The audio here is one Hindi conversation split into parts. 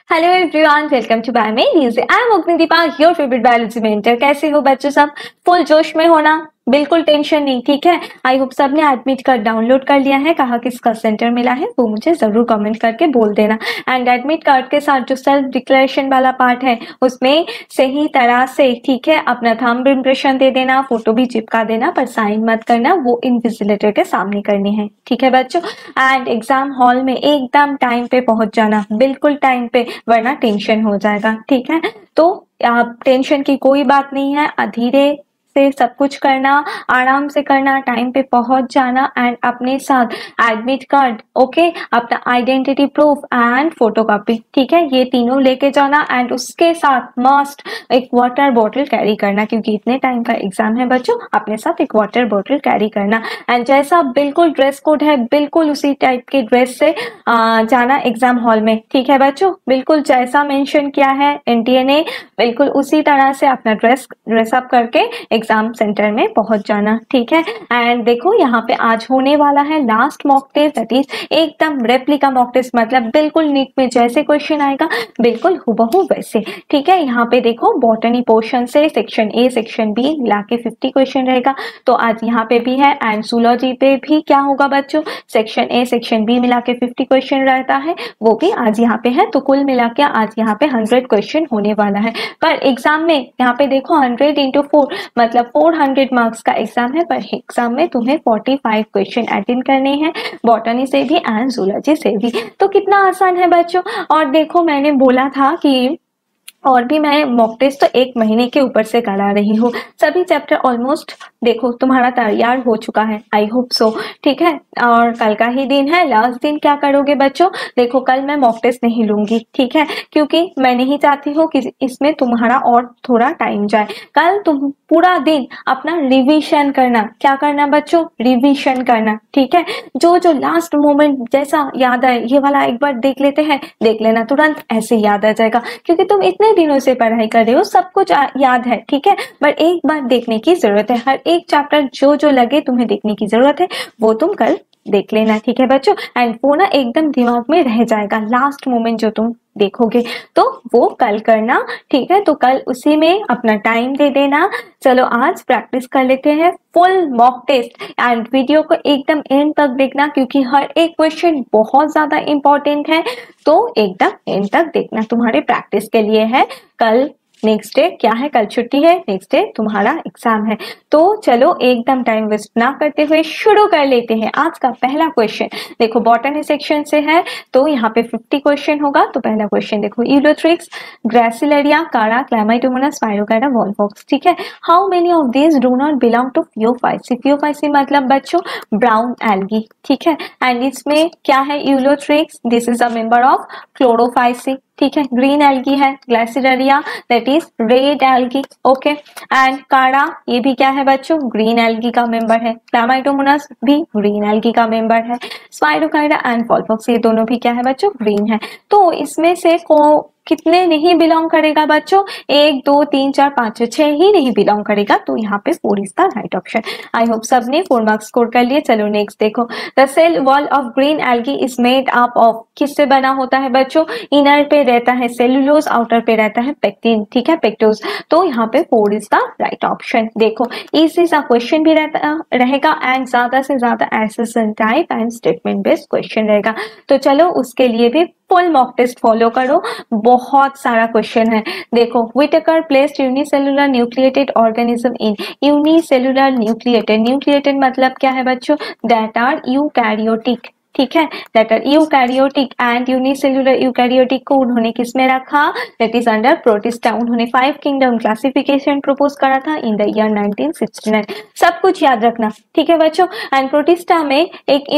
Hello everyone, welcome to Biomedies. I am Agnideepa, your favourite biology mentor. कैसे हो बच्चों? सब फुल जोश में हो ना? बिल्कुल टेंशन नहीं, ठीक है। आई होप सबने एडमिट कार्ड डाउनलोड कर लिया है। कहाँ किसका सेंटर मिला है वो मुझे जरूर कमेंट करके बोल देना। एंड एडमिट कार्ड के साथ जो सेल्फ डिक्लेरेशन वाला पार्ट है उसमें सही तरह से, ठीक है, अपना थंब इम्प्रेशन दे देना, फोटो भी चिपका देना, पर साइन मत करना, वो इन्विजिलेटर के सामने करनी है, ठीक है बच्चों। एंड एग्जाम हॉल में एकदम टाइम पे पहुंच जाना, बिल्कुल टाइम पे, वरना टेंशन हो जाएगा, ठीक है। तो आप टेंशन की कोई बात नहीं है, धीरे से सब कुछ करना, आराम से करना, टाइम पे पहुंच जाना एंड अपने साथ एडमिट कार्ड, ओके, अपना आइडेंटिटी प्रूफ एंड फोटोकॉपी, ठीक है, ये तीनों लेके जाना। एंड उसके साथ मस्ट एक वाटर बॉटल कैरी करना, क्योंकि इतने टाइम का एग्जाम है बच्चों, अपने साथ एक वाटर बॉटल कैरी करना। एंड जैसा बिल्कुल ड्रेस कोड है, बिल्कुल उसी टाइप के ड्रेस से जाना एग्जाम हॉल में, ठीक है बच्चों। बिल्कुल जैसा मेंशन किया है एनटीए ने, बिल्कुल उसी तरह से अपना ड्रेसअप करके एग्जाम सेंटर में पहुंच जाना, ठीक है। एंड देखो यहाँ पे आज होने वाला है last mock test, that is एकदम रेप्लिका मॉक टेस्ट, मतलब बिल्कुल नीट में जैसे क्वेश्चन आएगा बिल्कुल हुबहू वैसे, ठीक है। यहाँ पे देखो बॉटनी पोर्शन से सेक्शन ए सेक्शन बी मिला के 50 क्वेश्चन रहेगा, तो आज यहाँ पे भी है। एंड जूलॉजी पे भी क्या होगा बच्चों, सेक्शन ए सेक्शन बी मिला के 50 क्वेश्चन रहता है, वो भी आज यहाँ पे है। तो कुल मिला के आज यहाँ पे 100 क्वेश्चन होने वाला है। पर एग्जाम में यहाँ पे देखो 100 इंटू 4 मतलब 400 मार्क्स का एग्जाम है, पर एग्जाम में तुम्हें 45 क्वेश्चन अटेंड करने हैं, बॉटनी से भी एंड जूलॉजी से भी। तो कितना आसान है बच्चों। और देखो मैंने बोला था कि और भी मैं मॉक टेस्ट तो 1 महीने के ऊपर से करा रही हूँ, सभी चैप्टर ऑलमोस्ट देखो तुम्हारा तैयार हो चुका है, आई होप सो, ठीक है। और कल का ही दिन है, लास्ट दिन क्या करोगे बच्चों, देखो कल मैं मॉक टेस्ट नहीं लूंगी, ठीक है, क्योंकि मैं नहीं चाहती हूँ कि इसमें तुम्हारा और थोड़ा टाइम जाए। कल तुम पूरा दिन अपना रिविजन करना, क्या करना बच्चों, रिविजन करना, ठीक है। जो जो लास्ट मोमेंट जैसा याद आए, ये वाला एक बार देख लेते हैं, देख लेना, तुरंत ऐसे याद आ जाएगा, क्योंकि तुम इतने दिनों से पढ़ाई कर रहे हो, सब कुछ याद है, ठीक है। बट एक बार देखने की जरूरत है, हर एक चैप्टर जो जो लगे तुम्हें देखने की जरूरत है वो तुम कल देख लेना, ठीक है बच्चों। एंड वो ना एकदम दिमाग में रह जाएगा, लास्ट मोमेंट जो तुम देखोगे तो वो कल करना, ठीक है। तो कल उसी में अपना टाइम दे देना। चलो आज प्रैक्टिस कर लेते हैं full mock test. And video को एकदम एंड तक देखना, क्योंकि हर एक क्वेश्चन बहुत ज्यादा इंपॉर्टेंट है, तो एकदम एंड तक देखना, तुम्हारे प्रैक्टिस के लिए है। कल नेक्स्ट डे क्या है, कल छुट्टी है, नेक्स्ट डे तुम्हारा एग्जाम है। तो चलो एकदम टाइम वेस्ट ना करते हुए शुरू कर लेते हैं। आज का पहला क्वेश्चन देखो बॉटनी सेक्शन से है, तो यहाँ पे 50 क्वेश्चन होगा। तो पहला क्वेश्चन देखो, यूलोथ्रिक्स, ग्रासिलेरिया, कारा, क्लैमाइडोमोनास, स्पाइरोगाइरा, वॉलफॉक्स, ठीक है। How many of these do not belong to phaeophyceae. Phaeophyceae मतलब बच्चों ब्राउन एल्गी, ठीक है। एंड इसमें क्या है, Ulothrix, this is a member of Chlorophyceae, ठीक है। ग्रीन एल्गी है, Gracilaria that is red algae, okay. And काड़ा ये भी क्या है बच्चों, ग्रीन एल्गी का मेंबर है। क्लामाइडोमोनास भी ग्रीन एल्गी का मेंबर है। स्पाइरोगाइरा एंड वॉलफॉक्स ये दोनों भी क्या है बच्चों, ग्रीन है। तो इसमें से कितने नहीं बिलोंग करेगा बच्चों, 1 2 3 4 5 6 ही नहीं बिलोंग करेगा, तो यहाँ पे 4 is the right option. I hope सबने 4 मार्क्स स्कोर कर लिए। चलो नेक्स्ट देखो, the cell wall of green algae is made up of, किससे बना होता है बच्चों, इनर पे रहता है सेलुलोज, आउटर पे रहता है पेक्टिन, ठीक है, पेक्टोज। तो यहाँ पे 4 इज द राइट ऑप्शन। देखो इजी सा क्वेश्चन भी रहेगा एंड ज्यादा से ज्यादा assertion type and statement based question रहेगा। तो चलो उसके लिए भी फुल मॉक टेस्ट फॉलो करो, बहुत सारा क्वेश्चन है। देखो Whittaker placed unicellular nucleated organism in, unicellular nucleated, nucleated मतलब क्या है बच्चों, दैट आर यूकैरियोटिक, ठीक है, that are eukaryotic. And unicellular eukaryotic को उन्होंने किस में रखा, दैट इज अंडर प्रोटिस्टा। उन्होंने 5 किंगडम क्लासिफिकेशन प्रपोज करा था इन द ईयर 1969। सब कुछ याद रखना, ठीक है बच्चों। एंड प्रोटिस्टा में एक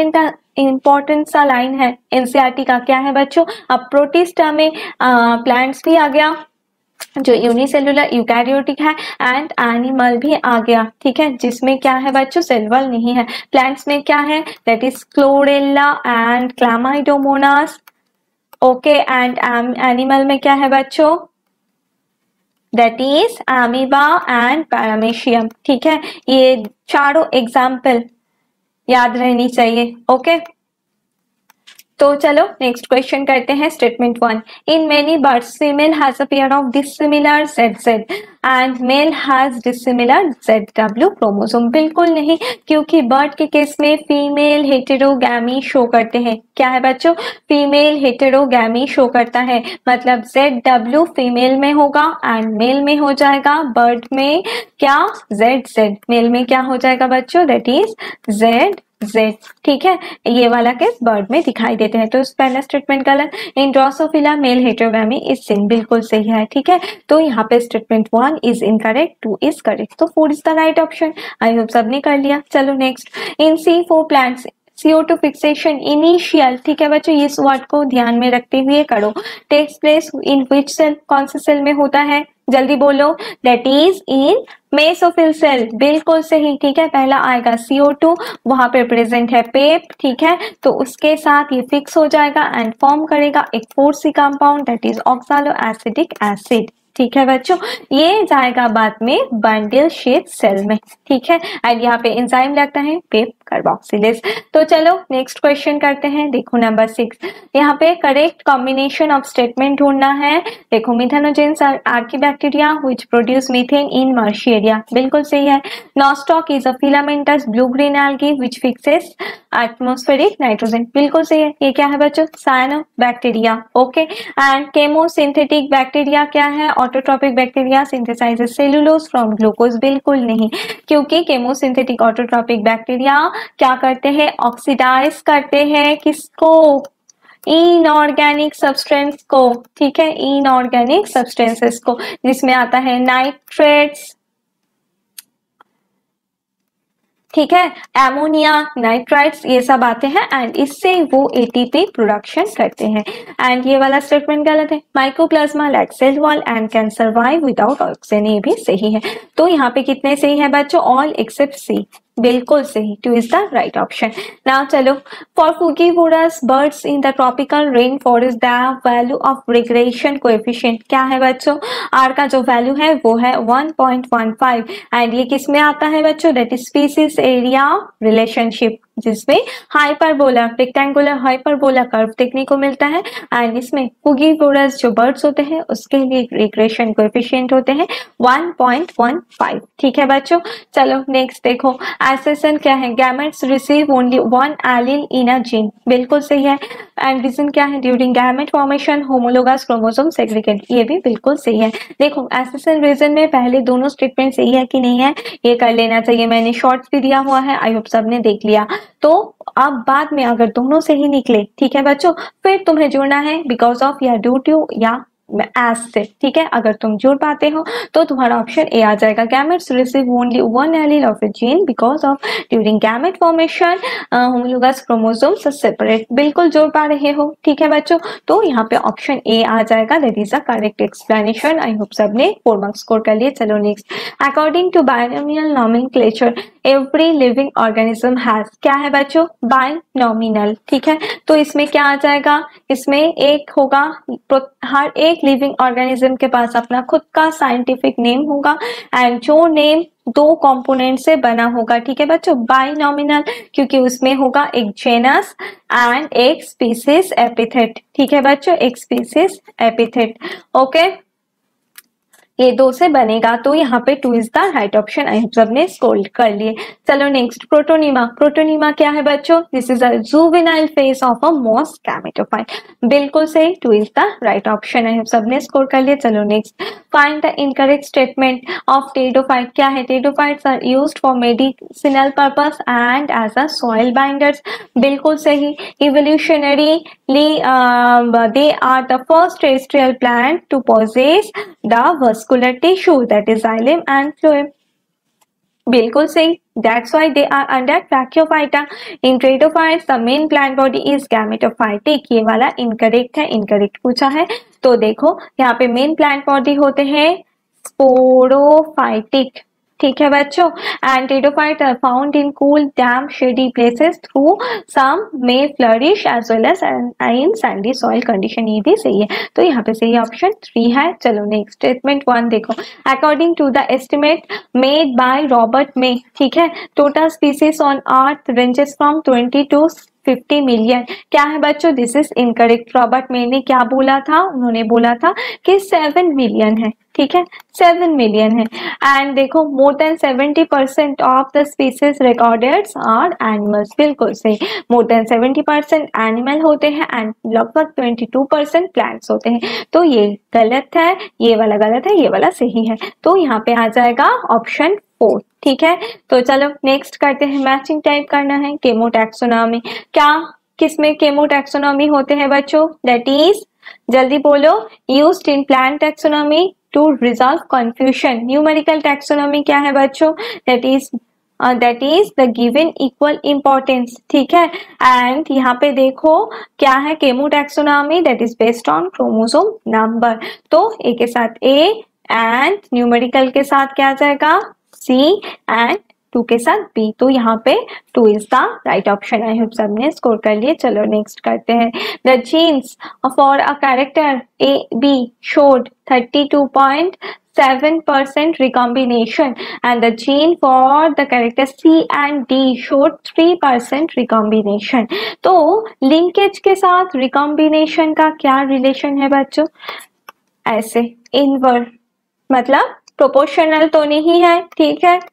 इंपॉर्टेंट सा लाइन है एनसीईआरटी का, क्या है बच्चों, अब प्रोटिस्टा में प्लांट्स भी आ गया जो यूनिसेलुलर यूकैरियोटिक है, एंड एनिमल भी आ गया, ठीक है, जिसमें क्या है बच्चों, सेलुलर नहीं है। प्लांट्स में क्या है, that is Chlorella and Chlamydomonas, okay. And animal में क्या है बच्चों, that is Amoeba and Paramecium, ठीक है। ये चारों एग्जाम्पल याद रहनी चाहिए, ओके। तो चलो नेक्स्ट क्वेश्चन करते हैं। Statement 1, in many birds female has a pair of dissimilar ZZ and male has dissimilar ZW chromosome. बिल्कुल नहीं, क्योंकि बर्ड के केस में फीमेल हेटेरोगैमी शो करते हैं। क्या है बच्चों? फीमेल हेटेरोगैमी शो करता है, मतलब ZW फीमेल में होगा एंड मेल में हो जाएगा। बर्ड में क्या? ZZ, मेल में क्या हो जाएगा बच्चों? That is ZZ। ठीक है, ये वाला केस बर्ड में दिखाई देते हैं। तो पहला स्टेटमेंट गलत। In Drosophila male heterogamy is seen, बिल्कुल सही है। ठीक है, तो यहाँ पे statement 1 is incorrect, 2 is correct, तो 4 is the right option. I hope सबने कर लिया। चलो next, in C4 plants CO2 fixation initial, ठीक है बच्चों, इस वर्ड को ध्यान में रखते हुए करो। Takes place in which cell, कौन से सेल में होता है? जल्दी बोलो। That is in mesophyll cell, बिल्कुल सही। ठीक है, पहला आएगा CO2, वहां पे प्रेजेंट है पेप, ठीक है, तो उसके साथ ये फिक्स हो जाएगा एंड फॉर्म करेगा एक 4C compound, that is oxalo acidic acid. ठीक है बच्चों, ये जाएगा बाद में बंडल शेप सेल में। ठीक है, एंड यहाँ पे एंजाइम लगता है पेप कार्बोक्सिलेज। तो चलो नेक्स्ट क्वेश्चन करते हैं। देखो नंबर 6, यहाँ पे करेक्ट कॉम्बिनेशन ऑफ स्टेटमेंट ढूंढना है। देखो methanogens are archaebacteria which produce methane in marshy area, बिल्कुल सही है। Nostoc is a filamentous blue green algae which fixes atmospheric nitrogen, बिल्कुल सही है। ये क्या है बच्चों? Cyanobacteria. Okay, and chemosynthetic bacteria क्या है? Autotrophic bacteria synthesises cellulose from glucose, बिल्कुल नहीं, क्योंकि केमोसिंथेटिक ऑटोट्रॉपिक बैक्टीरिया क्या करते हैं? ऑक्सीडाइज करते हैं किसको? इनऑर्गेनिक सब्सटेंस को। ठीक है, इनऑर्गेनिक सब्सटेंसेस को, जिसमें आता है नाइट्रेट्स, ठीक है, एमोनिया, नाइट्राइट्स, ये सब आते हैं एंड इससे वो एटीपी प्रोडक्शन करते हैं। एंड ये वाला स्टेटमेंट गलत है। Mycoplasma like cell wall and can survive without oxygen, ये भी सही है। तो यहाँ पे कितने सही है बच्चों? ऑल एक्सेप्ट सी, बिल्कुल सही, 2 is the right option. Now चलो, for frugivorous birds in the tropical rain forest the value of regression coefficient क्या है बच्चों? आर का जो वैल्यू है वो है 1.15 एंड ये किस में आता है बच्चों? That is species area relationship, जिसमें हाइपरबोला, रेक्टेंगुलर हाइपरबोला कर्व देखने को मिलता है एंड इसमें फ्रूगिवोरस जो बर्ड्स होते हैं उसके लिए रिग्रेशन कोएफिशिएंट होते हैं 1.15। ठीक है बच्चों, चलो नेक्स्ट देखो, एसेसन क्या है? Gametes receive only one allele in a gene, बिल्कुल सही है। एंड रीजन क्या है? During gamete formation homologous chromosome segregate, ये भी बिल्कुल सही है। देखो एसेसन रीजन में पहले दोनों स्टेटमेंट सही है कि नहीं है ये कर लेना चाहिए, मैंने शॉर्ट्स भी दिया हुआ है, आई होप सबने देख लिया। तो अब बाद में अगर दोनों सही निकले, ठीक है बच्चों, फिर तुम्हें जुड़ना है बिकॉज ऑफ या ड्यू टू या एज से। ठीक है, अगर तुम जुड़ पाते हो तो तुम्हारा ऑप्शन ए आ जाएगा। Gametes receive only one allele of a gene because of during gamete formation homologous chromosomes separate, बिल्कुल जोड़ पा रहे हो। ठीक है बच्चों, तो यहाँ पे ऑप्शन ए आ जाएगा, that is a correct explanation. I hope सबने 4 मार्क्स स्कोर कर लिए। चलो next, according to binomial nomenclature every living organism has, क्या है बच्चों? बायनोमिनल। ठीक है, तो इसमें क्या आ जाएगा? इसमें एक होगा, हर एक लिविंग ऑर्गेनिज्म के पास अपना खुद का साइंटिफिक नेम होगा एंड जो नेम 2 कंपोनेंट से बना होगा। ठीक है बच्चों, बायनोमिनल, क्योंकि उसमें होगा एक जेनस एंड एक स्पीसीज एपिथेट। ठीक है बच्चों, एक स्पीसीज एपिथेट। ओके, ये 2 से बनेगा, तो यहाँ पे 2 is the right option. I hope सबने स्कोर कर लिए। चलो नेक्स्ट, प्रोटोनीमा। प्रोटोनीमा क्या है बच्चों? This is a juvenile phase of a moss gametophyte, बिल्कुल सही, 2 is the right option. I hope सबने स्कोर कर लिए। चलो next, find the incorrect statement of pteridophyte. क्या है? Pteridophytes are used for medicinal purpose and as a soil binders, बिल्कुल सही। Evolutionarily they are the first terrestrial plant to possess the vascular tissue, that is xylem and phloem, बिल्कुल सही। That's why they are under Brachyophyta. In Pteridophytes, the main plant body is gametophytic. ये वाला इनकरेक्ट है, इनकरेक्ट पूछा है। तो देखो यहाँ पे मेन प्लांट बॉडी होते हैं स्पोरोफाइटिक। ठीक है बच्चों, and pteridophyte are found in cool damp shady places through some may flourish as well as in sandy soil condition, ये भी सही है। तो यहाँ पे सही ऑप्शन 3 है। चलो नेक्स्ट, स्टेटमेंट 1 देखो, according to the estimate made by Robert May, ठीक है, total species on earth ranges from 20 to 50 million. क्या है बच्चों? This is incorrect. Robert May ने क्या बोला था? उन्होंने बोला था कि 7 मिलियन है, ठीक है, 7 मिलियन है। एंड देखो more than 70% of the species recorded are animals. बिल्कुल सही, मोर देन 70% एनिमल होते हैं एंड लगभग 22% प्लांट्स होते हैं। तो ये गलत है, ये वाला गलत है, ये वाला सही है। तो यहाँ पे आ जाएगा ऑप्शन 4, ठीक है। तो चलो नेक्स्ट करते हैं, मैचिंग टाइप करना है। केमोटैक्सोनॉमी, क्या किसमें केमोटैक्सोनॉमी होते हैं बच्चों? दैट इज, जल्दी बोलो, used in plant taxonomy to resolve confusion. Numerical taxonomy क्या है बच्चों? That is the given equal importance, ठीक है। एंड यहाँ पे देखो क्या है chemotaxonomy, that is based on chromosome number. तो ए के साथ ए एंड न्यूमेरिकल के साथ क्या आ जाएगा? सी एंड 2 के साथ बी। तो यहाँ पे 2 is the right option. I hope सबने स्कोर कर लिए। चलो नेक्स्ट करते हैं। The genes for a character A B showed 32.7% recombination and the gene for the character C and D showed 3% recombination। तो लिंकेज के साथ रिकॉम्बिनेशन का क्या रिलेशन है बच्चों? ऐसे इनवर्स, मतलब प्रोपोर्शनल तो नहीं है, ठीक है।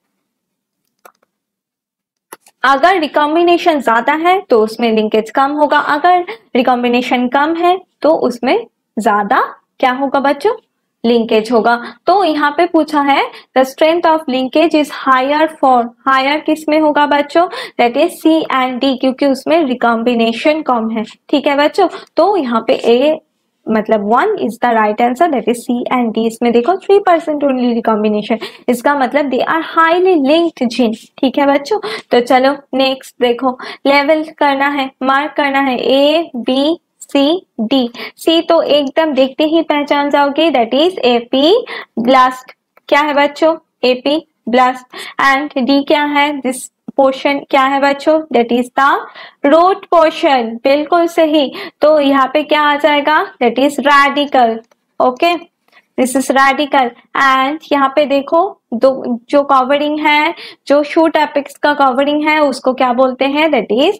अगर रिकॉम्बिनेशन ज्यादा है तो उसमें लिंकेज कम होगा, अगर रिकॉम्बिनेशन कम है तो उसमें ज्यादा क्या होगा बच्चों? लिंकेज होगा। तो यहाँ पे पूछा है the strength of linkage is higher for, higher किस में होगा बच्चों? That is C and D, क्योंकि उसमें रिकॉम्बिनेशन कम है, ठीक है बच्चों। तो यहाँ पे ए मतलब 1 is the right answer, that is C and D. इसमें देखो 3% ओनली रिकॉम्बिनेशन, इसका मतलब they are highly linked gene, ठीक है बच्चों। तो चलो नेक्स्ट देखो, लेवल करना है, मार्क करना है, ए बी सी डी। सी तो एकदम देखते ही पहचान जाओगे, दैट इज एपी ब्लास्ट। क्या है बच्चों? AP blast. एंड डी क्या है? दिस पोर्शन क्या है बच्चों? That is the root portion. बिल्कुल सही। तो यहाँ पे क्या आ जाएगा? That is radicle. Okay, this is radicle. एंड यहाँ पे देखो दो जो कवरिंग है, जो शूट एपेक्स का कवरिंग है, उसको क्या बोलते हैं? दैट इज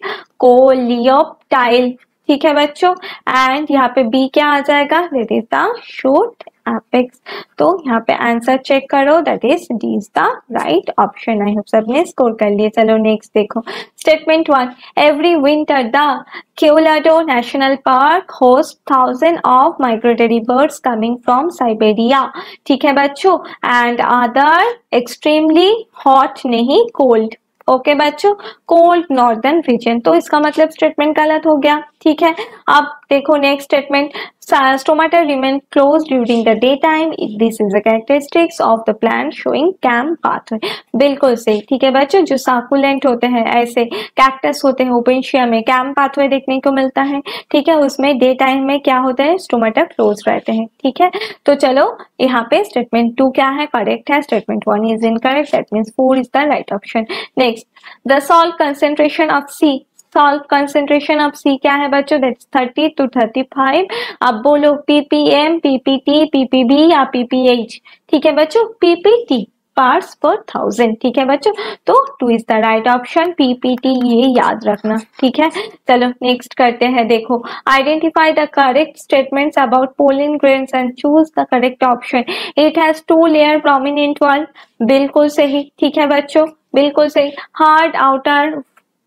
कोलियोप्टाइल, ठीक है बच्चों। एंड यहाँ पे बी क्या आ जाएगा? That is the shoot apex. तो यहाँ पे आंसर चेक करो, that is D is the right option. I hope सबने स्कोर कर लिए। चलो नेक्स्ट देखो, statement 1, every winter the Keoladeo National Park host 1000 of migratory birds coming from Siberia, ठीक है बच्चों। एंड अदर एक्सट्रीमली हॉट, नहीं कोल्ड, ओके बच्चों, कोल्ड नॉर्दर्न रीजन। तो इसका मतलब स्टेटमेंट गलत हो गया, ठीक है। अब देखो next statement, stomata remain close during the day time, this is the characteristics of the plant showing CAM pathway. बिल्कुल सही, ठीक है बच्चों। जो साकुलेंट होते हैं, ऐसे कैक्टस होते हैं, ओपेंशिया में कैम पाथवे देखने को मिलता है, ठीक है। उसमें डे टाइम में क्या होता है? स्टोमाटा क्लोज रहते हैं, ठीक है। तो चलो यहाँ पे स्टेटमेंट 2 क्या है? करेक्ट है। Statement 1 is incorrect, that means 4 is the right option. Next, the salt concentration of sea, salt concentration of sea क्या है बच्चों? That's 30 to 35। अब बोलो पीपीएम, पीपीटी, पीपीबी या पीपीएच, ठीक है बच्चों। पीपीटी पार्ट्स पर 1000, ठीक है बच्चों। तो 2 is the right option, PPT, ये याद रखना, ठीक है। चलो नेक्स्ट करते हैं। देखो, identify the correct statements about pollen grains and choose the correct option. It has 2 layer prominent one, बिल्कुल सही, ठीक है बच्चों, बिल्कुल सही। हार्ड आउटर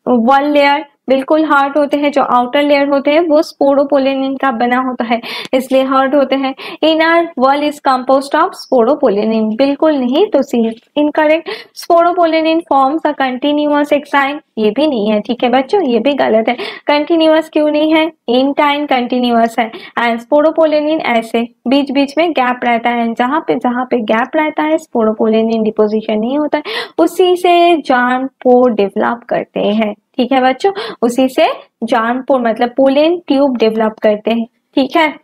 1 लेयर, बिल्कुल हार्ड होते हैं। जो आउटर लेयर होते हैं वो स्पोरोपोलेनिन का बना होता है, इसलिए हार्ड होते हैं। Inner wall is composed of sporopollenin, बिल्कुल नहीं, तो C is incorrect. Sporopollenin forms a continuous exine, ये भी नहीं है, ठीक है बच्चों, ये भी गलत है। कंटिन्यूअस क्यों नहीं है? इन टाइम कंटिन्यूअस है। एंड स्पोरोपोलेनिन ऐसे बीच बीच में गैप रहता है, जहां पे गैप रहता है स्पोरोपोलेनिन डिपोजिशन नहीं होता है, उसी से जार्म पोर डेवलप करते हैं, ठीक है बच्चों। उसी से जार्म पोर मतलब पोलन ट्यूब डेवलप करते हैं, ठीक है,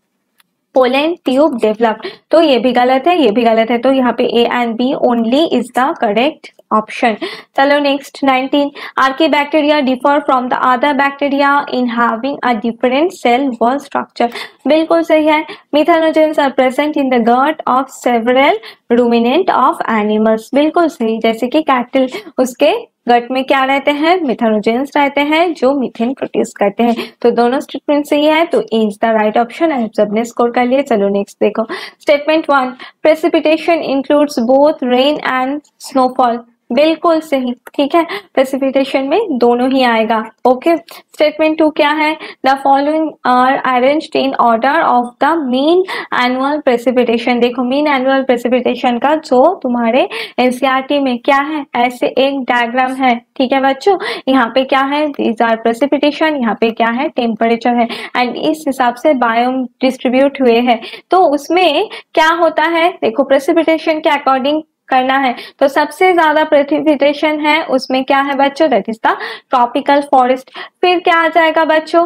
पोलन ट्यूब डेवलप। तो ये भी गलत है, ये भी गलत है। तो यहाँ पे A and B only is the correct option. चलो next 19, archaebacteria differ from the other bacteria in having a different cell wall structure, बिल्कुल सही है। Methanogens are present in the gut of several ruminant of animals, बिल्कुल सही। जैसे कि कैटल, उसके गट में क्या रहते हैं, मिथेनोजेंस रहते हैं जो मीथेन प्रोड्यूस करते हैं। तो दोनों स्टेटमेंट सही है, तो A is the right option. आप सबने स्कोर कर लिया। चलो नेक्स्ट देखो, statement 1, precipitation includes both rain and snowfall. बिल्कुल सही, ठीक है, प्रेसिपिटेशन में दोनों ही आएगा। ओके, स्टेटमेंट 2 क्या है, the following are arranged in order of the mean annual precipitation. देखो मीन एनुअल प्रेसिपिटेशन का जो तुम्हारे एनसीईआरटी में क्या है, ऐसे एक डायग्राम है, ठीक है बच्चों। यहाँ पे क्या है, दीज आर प्रेसिपिटेशन, यहाँ पे क्या है, टेम्परेचर है, एंड इस हिसाब से बायोम डिस्ट्रीब्यूट हुए हैं। तो उसमें क्या होता है, देखो प्रेसिपिटेशन के अकॉर्डिंग करना है, तो सबसे ज्यादा प्रेसिपिटेशन है उसमें क्या है बच्चों, that is the tropical forest. फिर क्या आ जाएगा बच्चों,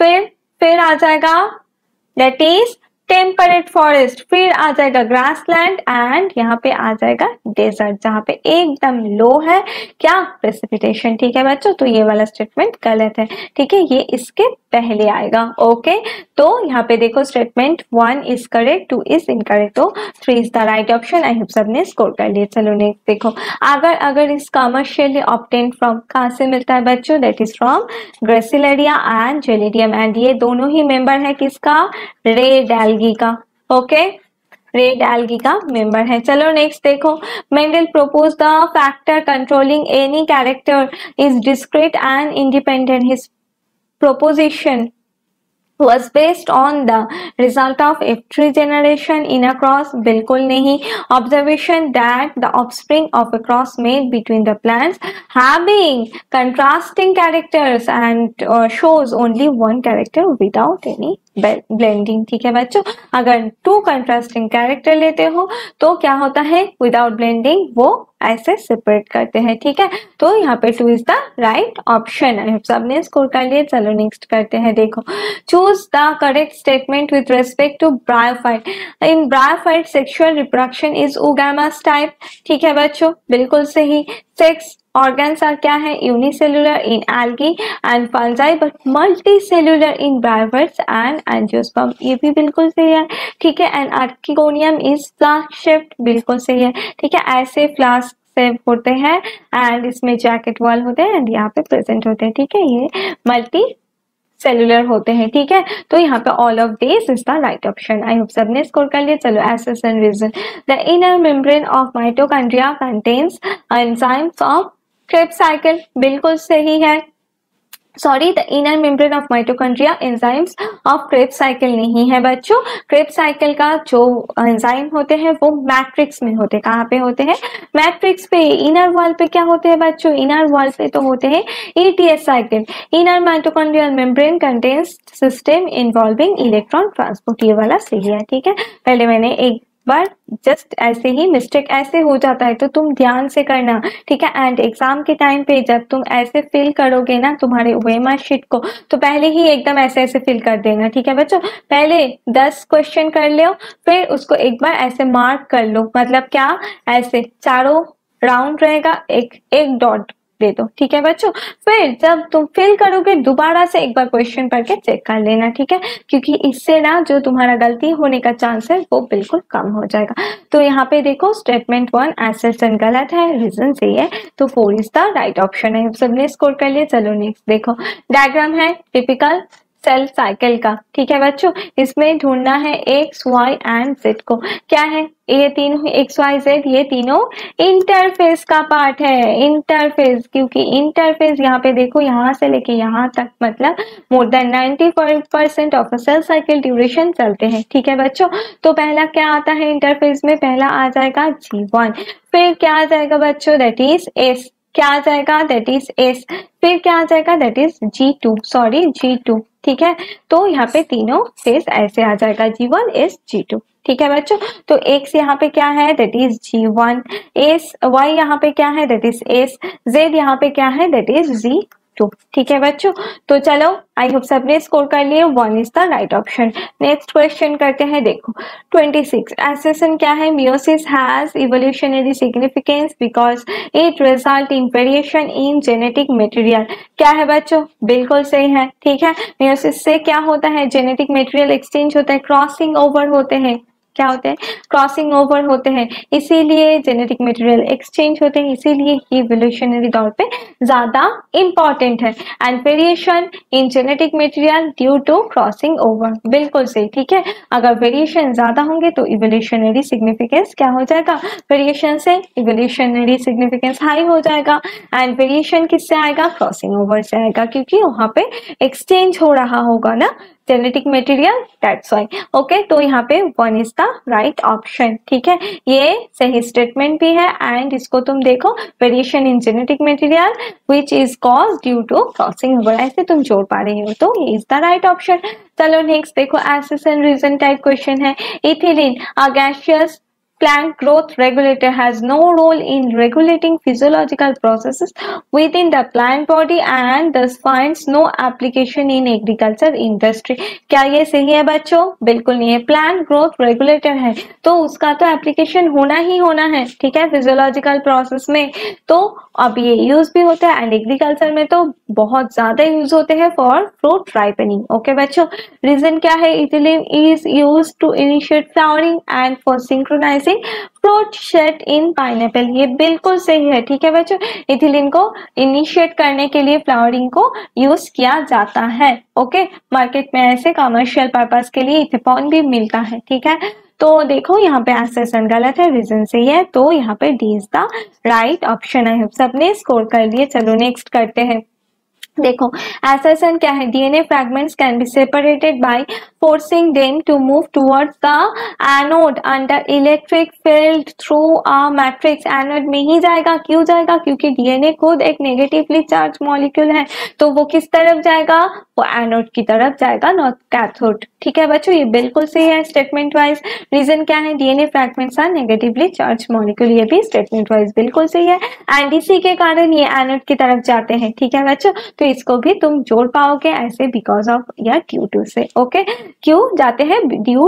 फिर आ जाएगा दैट इज टेम्परेट फॉरेस्ट, फिर आ जाएगा ग्रासलैंड, एंड यहाँ पे आ जाएगा डेजर्ट, जहाँ पे एकदम लो है क्या, प्रेसिपिटेशन। ठीक है बच्चों, तो ये वाला स्टेटमेंट गलत है, ठीक है, ये इसके पहले आएगा। ओके, तो यहाँ पे देखो statement 1 is correct, 2 is incorrect, तो 3 is the right option. I hope सबने स्कोर कर लिया। चलो नेक्स्ट देखो, अगर इस कमर्शियली ऑब्टेन फ्रॉम, कहाँ से मिलता है बच्चों, that is from Gracilaria and Gelidium, and ये दोनों ही मेंबर है किसका, रेड एल्गी का। ओके, रेड एल्गी का मेंबर है। चलो नेक्स्ट देखो, Mendel propose the factor controlling any character is discrete and independent. His proposition was based on the result of F3 generation in a cross, बिल्कुल नहीं। Observation that the offspring of a cross made between the plants having contrasting characters and shows only one character without any blending। ठीक है बच्चों, अगर 2 कंट्रास्टिंग कैरेक्टर लेते हो तो क्या होता है, विदाउट ब्लेंडिंग वो ऐसे सेपरेट करते हैं। ठीक है, तो यहाँ पे 2 इज द राइट ऑप्शन। सबने स्कोर कर लिए। चलो नेक्स्ट करते हैं, देखो choose the correct statement with respect to bryophyte. In bryophyte sexual reproduction is oogamous type. ठीक है बच्चों, बिल्कुल सही। सेक्स organs are क्या है, unicellular in algae and fungi but multicellular in bryophytes and angiosperm, ये भी बिल्कुल सही है। ठीक है, and archegonium is flask shaped, बिल्कुल सही है। ठीक है, ऐसे फ्लास्क से होते हैं एंड इसमें जैकेट वॉल होते हैं एंड यहाँ पे प्रेजेंट होते हैं। ठीक है, ये मल्टी सेलुलर होते हैं। ठीक है, तो यहाँ पे all of this is the right option. I hope सबने स्कोर कर लिया। चलो assess and reason, the inner membrane of mitochondria contains enzymes of Krebs cycle, बिल्कुल सही है। Sorry, the inner membrane of mitochondria enzymes of Krebs cycle नहीं है बच्चों। क्रेब्स साइकिल का जो एंजाइम होते हैं वो मैट्रिक्स में होते हैं। कहाँ पे होते हैं, मैट्रिक्स पे। इनर वॉल पे क्या होते हैं बच्चों, इनर वॉल पे तो होते हैं ETS cycle, inner mitochondrial membrane contains system involving electron transport, ये वाला सही है। ठीक है, पहले मैंने एक बार जस्ट ऐसे ही मिस्टेक ऐसे हो जाता है तो तुम ध्यान से करना। ठीक है, एंड एग्जाम के टाइम पे जब तुम ऐसे फिल करोगे ना तुम्हारे ओएमआर शीट को, तो पहले ही एकदम ऐसे ऐसे फिल कर देना। ठीक है बच्चों, पहले 10 क्वेश्चन कर लो, फिर उसको एक बार ऐसे मार्क कर लो, मतलब क्या, ऐसे चारों राउंड रहेगा, एक डॉट दे दो। ठीक है बच्चों, फिर जब तुम फिल करोगे दोबारा से एक बार क्वेश्चन पढ़ के चेक कर लेना। ठीक है, क्योंकि इससे ना जो तुम्हारा गलती होने का चांस है वो बिल्कुल कम हो जाएगा। तो यहाँ पे देखो स्टेटमेंट 1 एसेसन गलत है, रीजन सही है, तो 4 इज द राइट ऑप्शन है। सबने स्कोर कर लिया। चलो नेक्स्ट देखो, डायग्राम है टिपिकल सेल साइकिल का। ठीक है बच्चों, इसमें ढूंढना है एक्स वाई एंड जेड को। क्या है, ये तीनों एक्स वाई जेड, ये तीनों इंटरफेस का पार्ट है। इंटरफेस, क्योंकि इंटरफेस यहाँ पे देखो, यहाँ से लेके यहाँ तक मतलब more than 95% of a cell cycle duration चलते हैं। ठीक है बच्चों, तो पहला क्या आता है इंटरफेस में, पहला आ जाएगा G1, फिर क्या आ जाएगा बच्चों, दैट इज S, क्या आ जाएगा, दैट इज S, फिर क्या आ जाएगा, दैट इज G2। ठीक है, तो यहाँ पे तीनों फेस ऐसे आ जाएगा, G1 S G2। ठीक है बच्चों, तो X यहाँ पे क्या है, that is G1, S Y यहाँ पे क्या है, दैट इज S, Z यहाँ पे क्या है, दैट इज G2। ठीक है बच्चों, तो चलो आई होप सबने स्कोर कर लिए। 1 is the right option. Next question करते हैं, देखो 26, एसेसन क्या है, meiosis has evolutionary significance because it result in variation in genetic material. क्या है बच्चों, बिल्कुल सही है। ठीक है, मियोसिस से क्या होता है, जेनेटिक मटेरियल एक्सचेंज होता है, क्रॉसिंग ओवर होते हैं। क्या होते हैं, क्रॉसिंग ओवर होते हैं, इसीलिए जेनेटिक मटेरियल एक्सचेंज होते हैं, इसीलिए ये इवोल्यूशनरी तौर पे ज्यादा इंपॉर्टेंट है। And variation in genetic material due to crossing over, बिल्कुल सही, ठीक है। अगर वेरिएशन ज्यादा होंगे तो इवोल्यूशनरी सिग्निफिकेंस क्या हो जाएगा, वेरिएशन से इवोल्यूशनरी सिग्निफिकेंस हाई हो जाएगा। एंड वेरिएशन किससे आएगा, क्रॉसिंग ओवर से आएगा, क्योंकि वहां पे एक्सचेंज हो रहा होगा ना genetic material, that's why. Okay, तो यहाँ पे 1 इज द राइट ऑप्शन, ठीक है। ये सही स्टेटमेंट भी है। एंड इसको तुम देखो, variation in genetic material which is cause due to crossing over, ऐसे तुम जोड़ पा रहे हो, तो ये इज द राइट ऑप्शन। चलो नेक्स्ट देखो, assess and reason type question है। Ethylene a gaseous plant growth regulator has no role in regulating physiological processes within the plant body and thus finds no application in agriculture industry। क्या ये सही है बच्चों, बिल्कुल नहीं है। प्लांट ग्रोथ रेगुलेटर है तो उसका तो एप्लीकेशन होना ही होना है, ठीक है, फिजियोलॉजिकल प्रोसेस में। तो अब ये यूज भी होता है एंड एग्रीकल्चर में तो बहुत ज्यादा यूज होते हैं फॉर फ्रूट राइपनिंग। ओके बच्चों, रीजन क्या है, ethylene is use to initiate flowering and for synchronizing fruit set in pineapple, ये बिल्कुल सही है, ठीक है बच्चों। इथिलीन को इनिशिएट करने के लिए फ्लावरिंग को यूज किया जाता है। ओके, मार्केट में ऐसे कमर्शियल पर्पस के लिए इथेनॉल भी मिलता है, ठीक है। तो देखो यहाँ पे एसेसन गलत है, रीजन सही है, तो यहाँ पे D is the right option है। सबने स्कोर कर लिए। चलो नेक्स्ट करते हैं। देखो एसेसन क्या है, DNA fragments can be separated by forcing them to move towards the anode under electric field through a matrix। Anode में ही जाएगा, क्यों जाएगा, क्योंकि डीएनए खुद एक नेगेटिवली चार्ज मॉलिक्यूल है, तो वो किस तरफ जाएगा, वो एनोड की तरफ जाएगा, नॉट कैथोड, ठीक है बच्चों, ये बिल्कुल सही है स्टेटमेंट वाइज। रीजन क्या है, DNA fragments are negatively charge molecule, ये भी स्टेटमेंट वाइज बिल्कुल सही है। एंड इसी के कारण ये एनोड की तरफ जाते हैं, ठीक है बच्चों, तो इसको भी तुम जोड़ पाओगे ऐसे बिकॉज ऑफ या ड्यू टू से। ओके, क्यों जाते हैं, ड्यू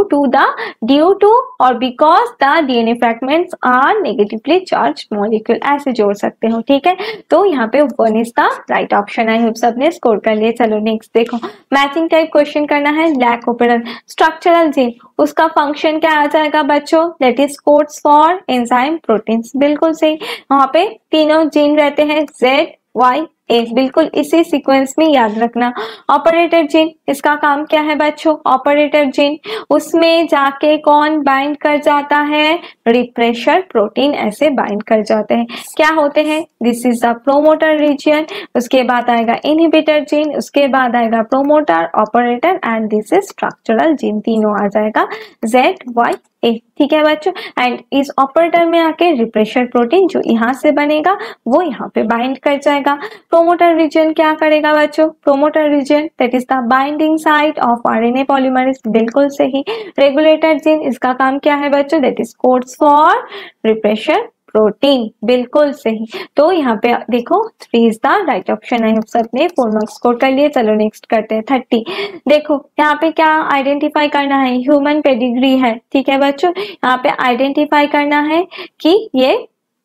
टू और because the DNA fragments are negatively charge molecule, ऐसे जोड़ सकते हो, ठीक है। तो यहाँ पे 1 is the right option. I hope सबने स्कोर कर लिए। चलो नेक्स्ट देखो, मैचिंग टाइप क्वेश्चन करना है। लैक ओपेरल स्ट्रक्चरल जीन, उसका फंक्शन क्या आ जाएगा बच्चों, that is codes for enzyme proteins, बिल्कुल सही। वहां पे तीनों जीन रहते हैं, Z, Y, A, बिल्कुल इसी सीक्वेंस में याद रखना। ऑपरेटर जीन, इसका काम क्या है बच्चों, ऑपरेटर जीन, उसमें जाके कौन बाइंड कर जाता है, रिप्रेशर प्रोटीन ऐसे बाइंड कर जाते हैं। क्या होते हैं, this is the promoter region, उसके बाद आएगा इनहिबिटर जीन, उसके बाद आएगा promoter, operator and this is structural gene, तीनों आ जाएगा Z, Y, A, ठीक है बच्चों। एंड इस ऑपरेटर में आके रिप्रेशर प्रोटीन जो यहाँ से बनेगा वो यहाँ पे बाइंड कर जाएगा। प्रोमोटर रीजन क्या करेगा बच्चों, promoter region that is the binding site of RNA polymerase, बिल्कुल सही। रेगुलेटर जीन, इसका काम क्या है बच्चों, that is codes for repressor protein, बिल्कुल सही। तो यहाँ पे देखो 3 is the right option. I hope सबने 4 मार्क्स स्कोर कर लिए। चलो नेक्स्ट करते हैं 30। देखो यहाँ पे क्या आइडेंटिफाई करना है, ह्यूमन पेडिग्री है, ठीक है बच्चों। यहाँ पे आइडेंटिफाई करना है कि ये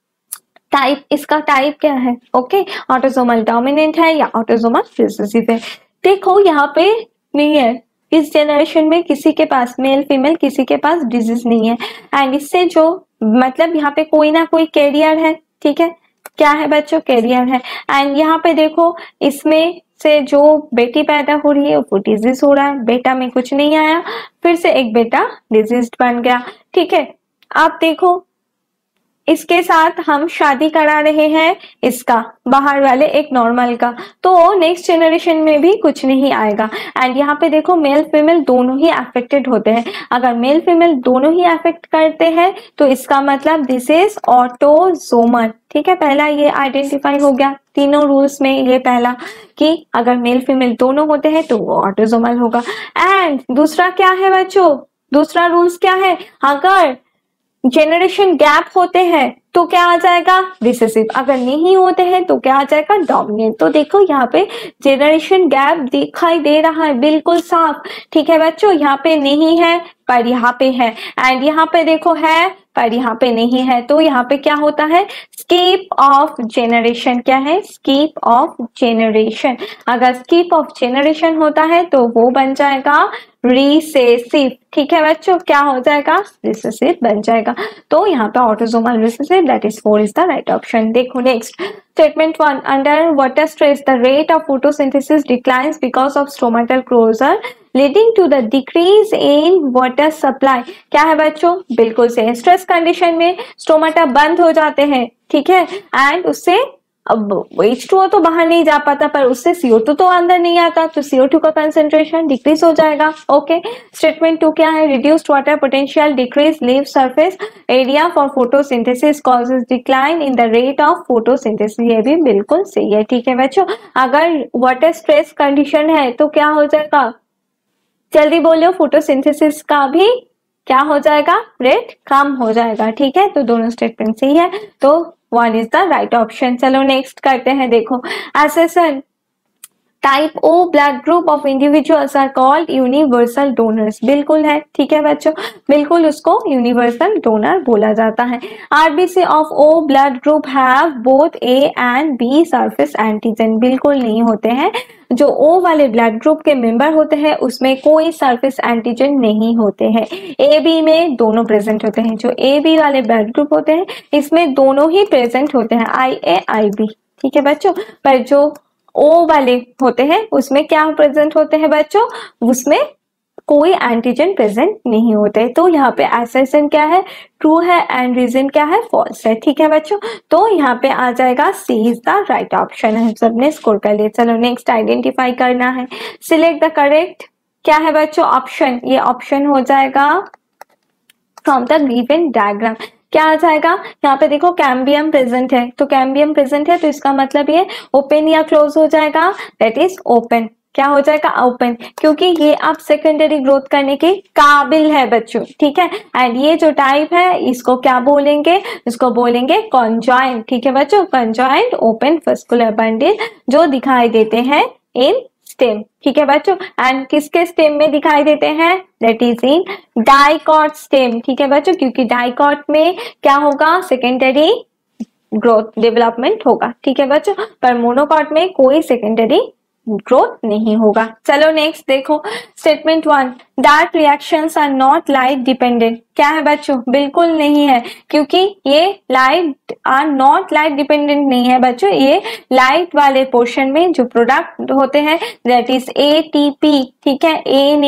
टाइप, इसका टाइप क्या है। ओके, ऑटोसोमल डोमिनेंट है या ऑटोसोमल रिसेसिव है। देखो यहाँ पे नहीं है, इस जनरेशन में किसी के पास मेल फीमेल किसी के पास डिजीज नहीं है। एंड इससे जो मतलब यहाँ पे कोई ना कोई कैरियर है, ठीक है, क्या है बच्चों, कैरियर है। एंड यहाँ पे देखो इसमें से जो बेटी पैदा हो रही है वो डिजीज हो रहा है, बेटा में कुछ नहीं आया, फिर से एक बेटा डिजीज बन गया, ठीक है। आप देखो इसके साथ हम शादी करा रहे हैं इसका, बाहर वाले एक नॉर्मल का, तो नेक्स्ट जनरेशन में भी कुछ नहीं आएगा। एंड यहाँ पे देखो मेल फीमेल दोनों ही अफेक्टेड होते हैं। अगर मेल फीमेल दोनों ही अफेक्ट करते हैं तो इसका मतलब दिस इज ऑटोसोमल, ठीक है। पहला ये आइडेंटिफाई हो गया तीनों रूल्स में, ये पहला कि अगर मेल फीमेल दोनों होते हैं तो वो ऑटोसोमल होगा। एंड दूसरा क्या है बच्चों, दूसरा रूल्स क्या है, अगर जेनरेशन गैप होते हैं तो क्या आ जाएगा, रिसेसिव। अगर नहीं होते हैं तो क्या आ जाएगा, डोमिनेंट। तो देखो यहाँ पे जेनरेशन गैप दिखाई दे रहा है बिल्कुल साफ, ठीक है बच्चों। यहाँ पे नहीं है पर यहाँ पे है, एंड यहाँ पे देखो है पर यहाँ पे नहीं है, तो यहाँ पे क्या होता है, स्कीप ऑफ जेनरेशन। क्या है, स्कीप ऑफ जेनरेशन। अगर स्कीप ऑफ जेनरेशन होता है तो वो बन जाएगा रिसेसिव। ठीक है बच्चों, क्या हो जाएगा, रिसेसिव बन जाएगा। तो यहाँ पे autosomal recessive, that is 4 is the right option. देखो next statement 1, under water stress the rate of photosynthesis declines because of stomatal closure leading to the decrease in water supply. क्या है बच्चों, बिल्कुल से स्ट्रेस कंडीशन में स्टोमेटा बंद हो जाते हैं, ठीक है, एंड उससे अब H2O तो बाहर नहीं जा पाता, पर उससे CO2 तो अंदर नहीं आता, तो CO2 का कंसेंट्रेशन डिक्रीज हो जाएगा। ओके, स्टेटमेंट 2 क्या है, reduced water potential decrease leaf surface area for photosynthesis causes decline in the rate of photosynthesis. ये भी बिल्कुल सही है। ठीक है बच्चों, अगर वाटर स्ट्रेस कंडीशन है तो क्या हो जाएगा, जल्दी बोलो, फोटोसिंथेसिस का भी क्या हो जाएगा, रेट कम हो जाएगा। ठीक है, तो दोनों स्टेटमेंट सही है, तो 1 इज द राइट ऑप्शन। चलो नेक्स्ट करते हैं। देखो assertion type O blood group of individuals are called universal donors. बिल्कुल है, ठीक है बच्चों, बिल्कुल उसको यूनिवर्सल डोनर बोला जाता है। RBC of O blood group have both A and B surface antigen. बिल्कुल नहीं होते हैं, जो O वाले ब्लड ग्रुप के मेंबर होते हैं उसमें कोई सरफेस एंटीजन नहीं होते हैं। AB में दोनों प्रेजेंट होते हैं, जो AB वाले ब्लड ग्रुप होते हैं इसमें दोनों ही प्रेजेंट होते हैं, IA IB। ठीक है बच्चों, पर जो O वाले होते हैं उसमें क्या प्रेजेंट होते हैं बच्चों, उसमें कोई एंटीजन प्रेजेंट नहीं होते। तो यहाँ पे एसेसन क्या है, ट्रू है, एंड रीजन क्या है, फॉल्स है। ठीक है बच्चों, तो यहाँ पे आ जाएगा C is the right option है। सबने स्कोर कर लिया। चलो नेक्स्ट आइडेंटिफाई करना है। सिलेक्ट द करेक्ट क्या है बच्चों, ऑप्शन। ये ऑप्शन हो जाएगा फ्रॉम द गिवन डायग्राम। क्या आ जाएगा, यहाँ पे देखो कैम्बियम प्रेजेंट है, तो कैम्बियम प्रेजेंट है तो इसका मतलब ये ओपन या क्लोज हो जाएगा, दैट इज ओपन। क्या हो जाएगा, ओपन, क्योंकि ये अब सेकेंडरी ग्रोथ करने के काबिल है बच्चों। ठीक है, एंड ये जो टाइप है इसको क्या बोलेंगे, इसको बोलेंगे कॉन्जॉइंट। ठीक है बच्चों, कॉन्जॉइंट ओपन फस्कुलर बंडल जो दिखाई देते हैं इन स्टेम। ठीक है बच्चों, एंड किसके स्टेम में दिखाई देते हैं, that is in dicot stem. ठीक है बच्चों, क्योंकि डाइकॉट में क्या होगा, सेकेंडरी ग्रोथ डेवलपमेंट होगा। ठीक है बच्चों, पर मोनोकॉट में कोई सेकेंडरी ग्रोथ नहीं होगा। चलो नेक्स्ट देखो statement 1, dark reactions are not light dependent. क्या है बच्चों, बिल्कुल नहीं है, क्योंकि ये light are not light dependent नहीं है बच्चों। ये लाइट वाले पोर्शन में जो प्रोडक्ट होते हैं दैट इज ATP, ठीक है,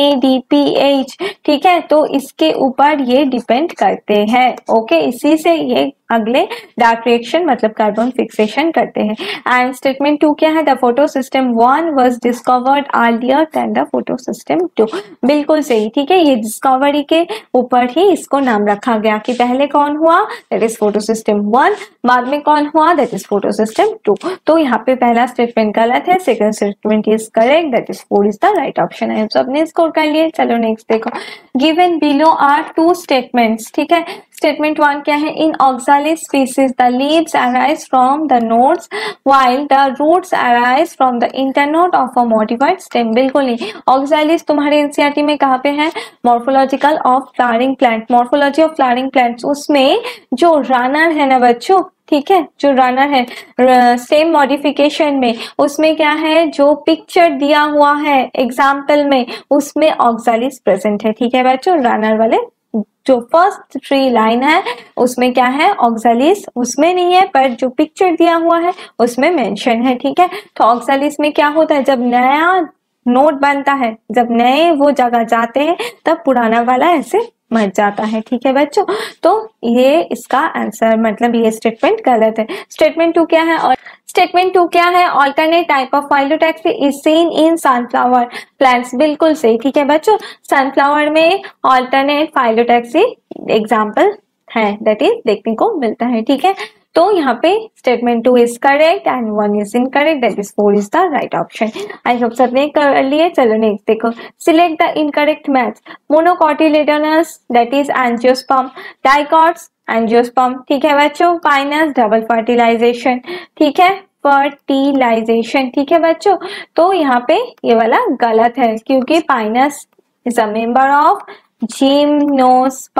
NADPH, ठीक है, तो इसके ऊपर ये डिपेंड करते हैं। ओके, इसी से ये अगले डार्क रिएक्शन मतलब कार्बन फिक्सेशन करते हैं। एंड स्टेटमेंट 2 क्या है, the photo system 1 was discovered earlier than the photo system 2। बिल्कुल सही। ठीक है, ये डिस्कवरी के ऊपर ही इसको नाम रखा गया कि पहले कौन हुआ, दैट इज फोटो सिस्टम 1, बाद में कौन हुआ, दैट इज फोटो सिस्टम 2। तो यहाँ पे पहला स्टेटमेंट गलत है, second statement is correct, that is 4 is the right option है। सबने स्कोर कर लिए। चलो नेक्स्ट देखो, गिवन बिलो आर 2 स्टेटमेंट्स। ठीक है, स्टेटमेंट 1 क्या है, in Oxalis species the leaves arise from the nodes while the roots arise from the internode of a modified stem. बिल्कुल नहीं, ऑक्सालिस तुम्हारे एनसीईआरटी में कहाँ पे है, morphological of flowering plant, morphology of flowering plants, उसमें जो रनर है ना बच्चों, ठीक है, जो रनर है सेम मॉडिफिकेशन में, उसमें क्या है, जो पिक्चर दिया हुआ है एग्जाम्पल में उसमें ऑक्सालिस प्रेजेंट है। ठीक है बच्चों, रनर वाले जो फर्स्ट 3 लाइन है उसमें क्या है, ऑक्सालिस उसमें नहीं है, पर जो पिक्चर दिया हुआ है उसमें मेंशन है। ठीक है, तो ऑक्सालिस में क्या होता है, जब नया नोट बनता है, जब नए वो जगह जाते हैं तब पुराना वाला ऐसे मर जाता है। ठीक है बच्चों, तो ये इसका आंसर मतलब ये स्टेटमेंट गलत है। स्टेटमेंट 2 क्या है, और स्टेटमेंट 2 क्या है, alternate type of phyllotaxy is seen in sunflower plants. बिल्कुल सही। ठीक है बच्चों, सनफ्लावर में ऑल्टरनेट फाइलोटैक्सी एग्जाम्पल है, दैट इज देखने को मिलता है। ठीक है, तो यहाँ पे statement 2 is correct and 1 is incorrect, that is 4 is the right option. I hope सबने कर लिए। चलो नेक्स्ट देखो, select the incorrect match, monocotyledonous that is angiosperm, dicots angiosperm. ठीक है बच्चों, पाइनस डबल फर्टिलाइजेशन, ठीक है, फर्टिलाइजेशन। ठीक है बच्चों, तो यहाँ पे ये वाला गलत है, क्योंकि Pinus is a member of gymnosperm.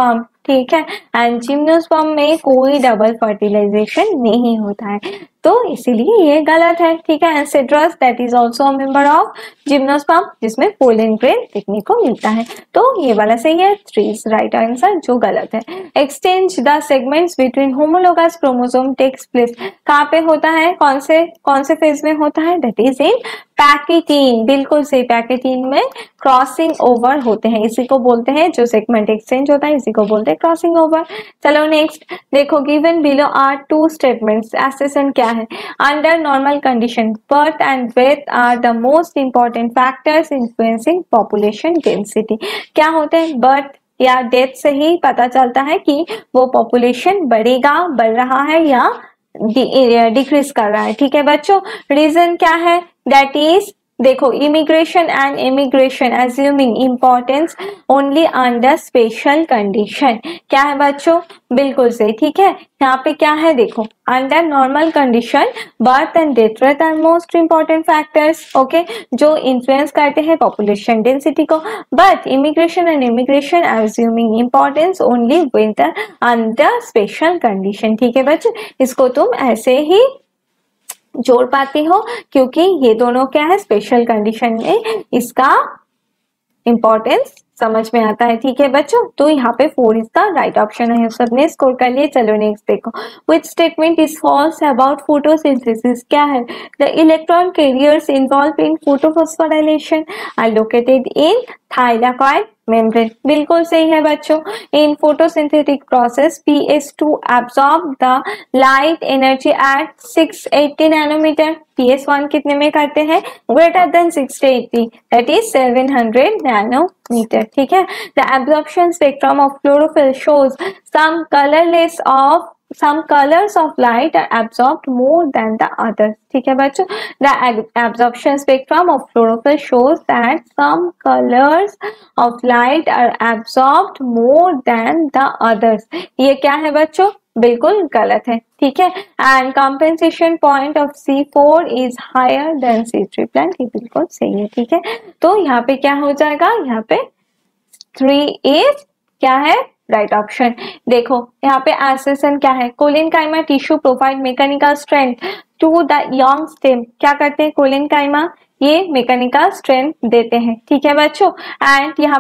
ठीक है, एंड जिम्नोस्पर्म में कोई डबल फर्टिलाइजेशन नहीं होता है, तो इसीलिए ये गलत है। ठीक है, and Cedrus that is also member of gymnosperm जिसमें पोलन ग्रेन देखने को मिलता है, तो ये वाला सही है, 3 इज राइट आंसर जो गलत है। Exchange the segments between homologous chromosome takes place, कहाँ पे होता है, कौन से फेज में होता है, दैट इज इन पैकेटीन, बिल्कुल सही, पैकेटीन में क्रॉसिंग ओवर होते हैं, इसी को बोलते हैं, जो सेगमेंट एक्सचेंज होता है इसी को बोलते हैं क्रॉसिंग ओवर। चलो नेक्स्ट देखो, given below are 2 statements, assertion क्या है, under normal condition birth and death are the most important factors influencing population density. क्या होते हैं, बर्थ या डेथ से ही पता चलता है कि वो पॉपुलेशन बढ़ेगा, बढ़ रहा है या डिक्रीज कर रहा है। ठीक है बच्चों, रीजन क्या है, दैट इज देखो immigration and immigration assuming importance only under special condition. क्या है बच्चों, बिल्कुल सही। ठीक है, यहाँ पे क्या है देखो, under normal condition birth and death are most important factors, okay, जो इन्फ्लुएंस करते हैं पॉपुलेशन डेंसिटी को, but immigration and immigration assuming importance only winter under special condition. ठीक है बच्चों, इसको तुम ऐसे ही जोड़ पाती हो क्योंकि ये दोनों क्या है, स्पेशल कंडीशन में इसका इंपॉर्टेंस समझ में आता है। ठीक है बच्चों, तो यहाँ पे 4 इसका राइट ऑप्शन है, सबने स्कोर कर लिए। चलो नेक्स्ट देखो, which statement is false about photosynthesis, क्या है, the electron carriers involve in photophosphorylation are located in thylakoid membrane, बिल्कुल सही है बच्चों। In photosynthetic process PS2 absorb the light energy at 680 nanometer, PS1 कितने में करते हैं, greater than 680 that is 700 nanometer. ठीक है, the absorption spectrum of chlorophyll shows some colors of light are absorbed more than the others। ठीक है बच्चों, the absorption spectrum of chlorophyll shows that some colors of light are absorbed more than the others। ये क्या है बच्चों, बिल्कुल गलत है। ठीक है, and compensation point of C4 is higher than C3 plant, ये बिल्कुल सही है। ठीक है, तो यहाँ पे क्या हो जाएगा, यहाँ पे 3 इज क्या है, राइट ऑप्शन। देखो यहाँ पे एसेसन क्या है, collenchyma tissue provide mechanical strength to the young stem, क्या करते हैं कोलिनकाइमा, ये मैकेनिकल स्ट्रेंथ देते हैं। ठीक है बच्चों, एंड यहाँ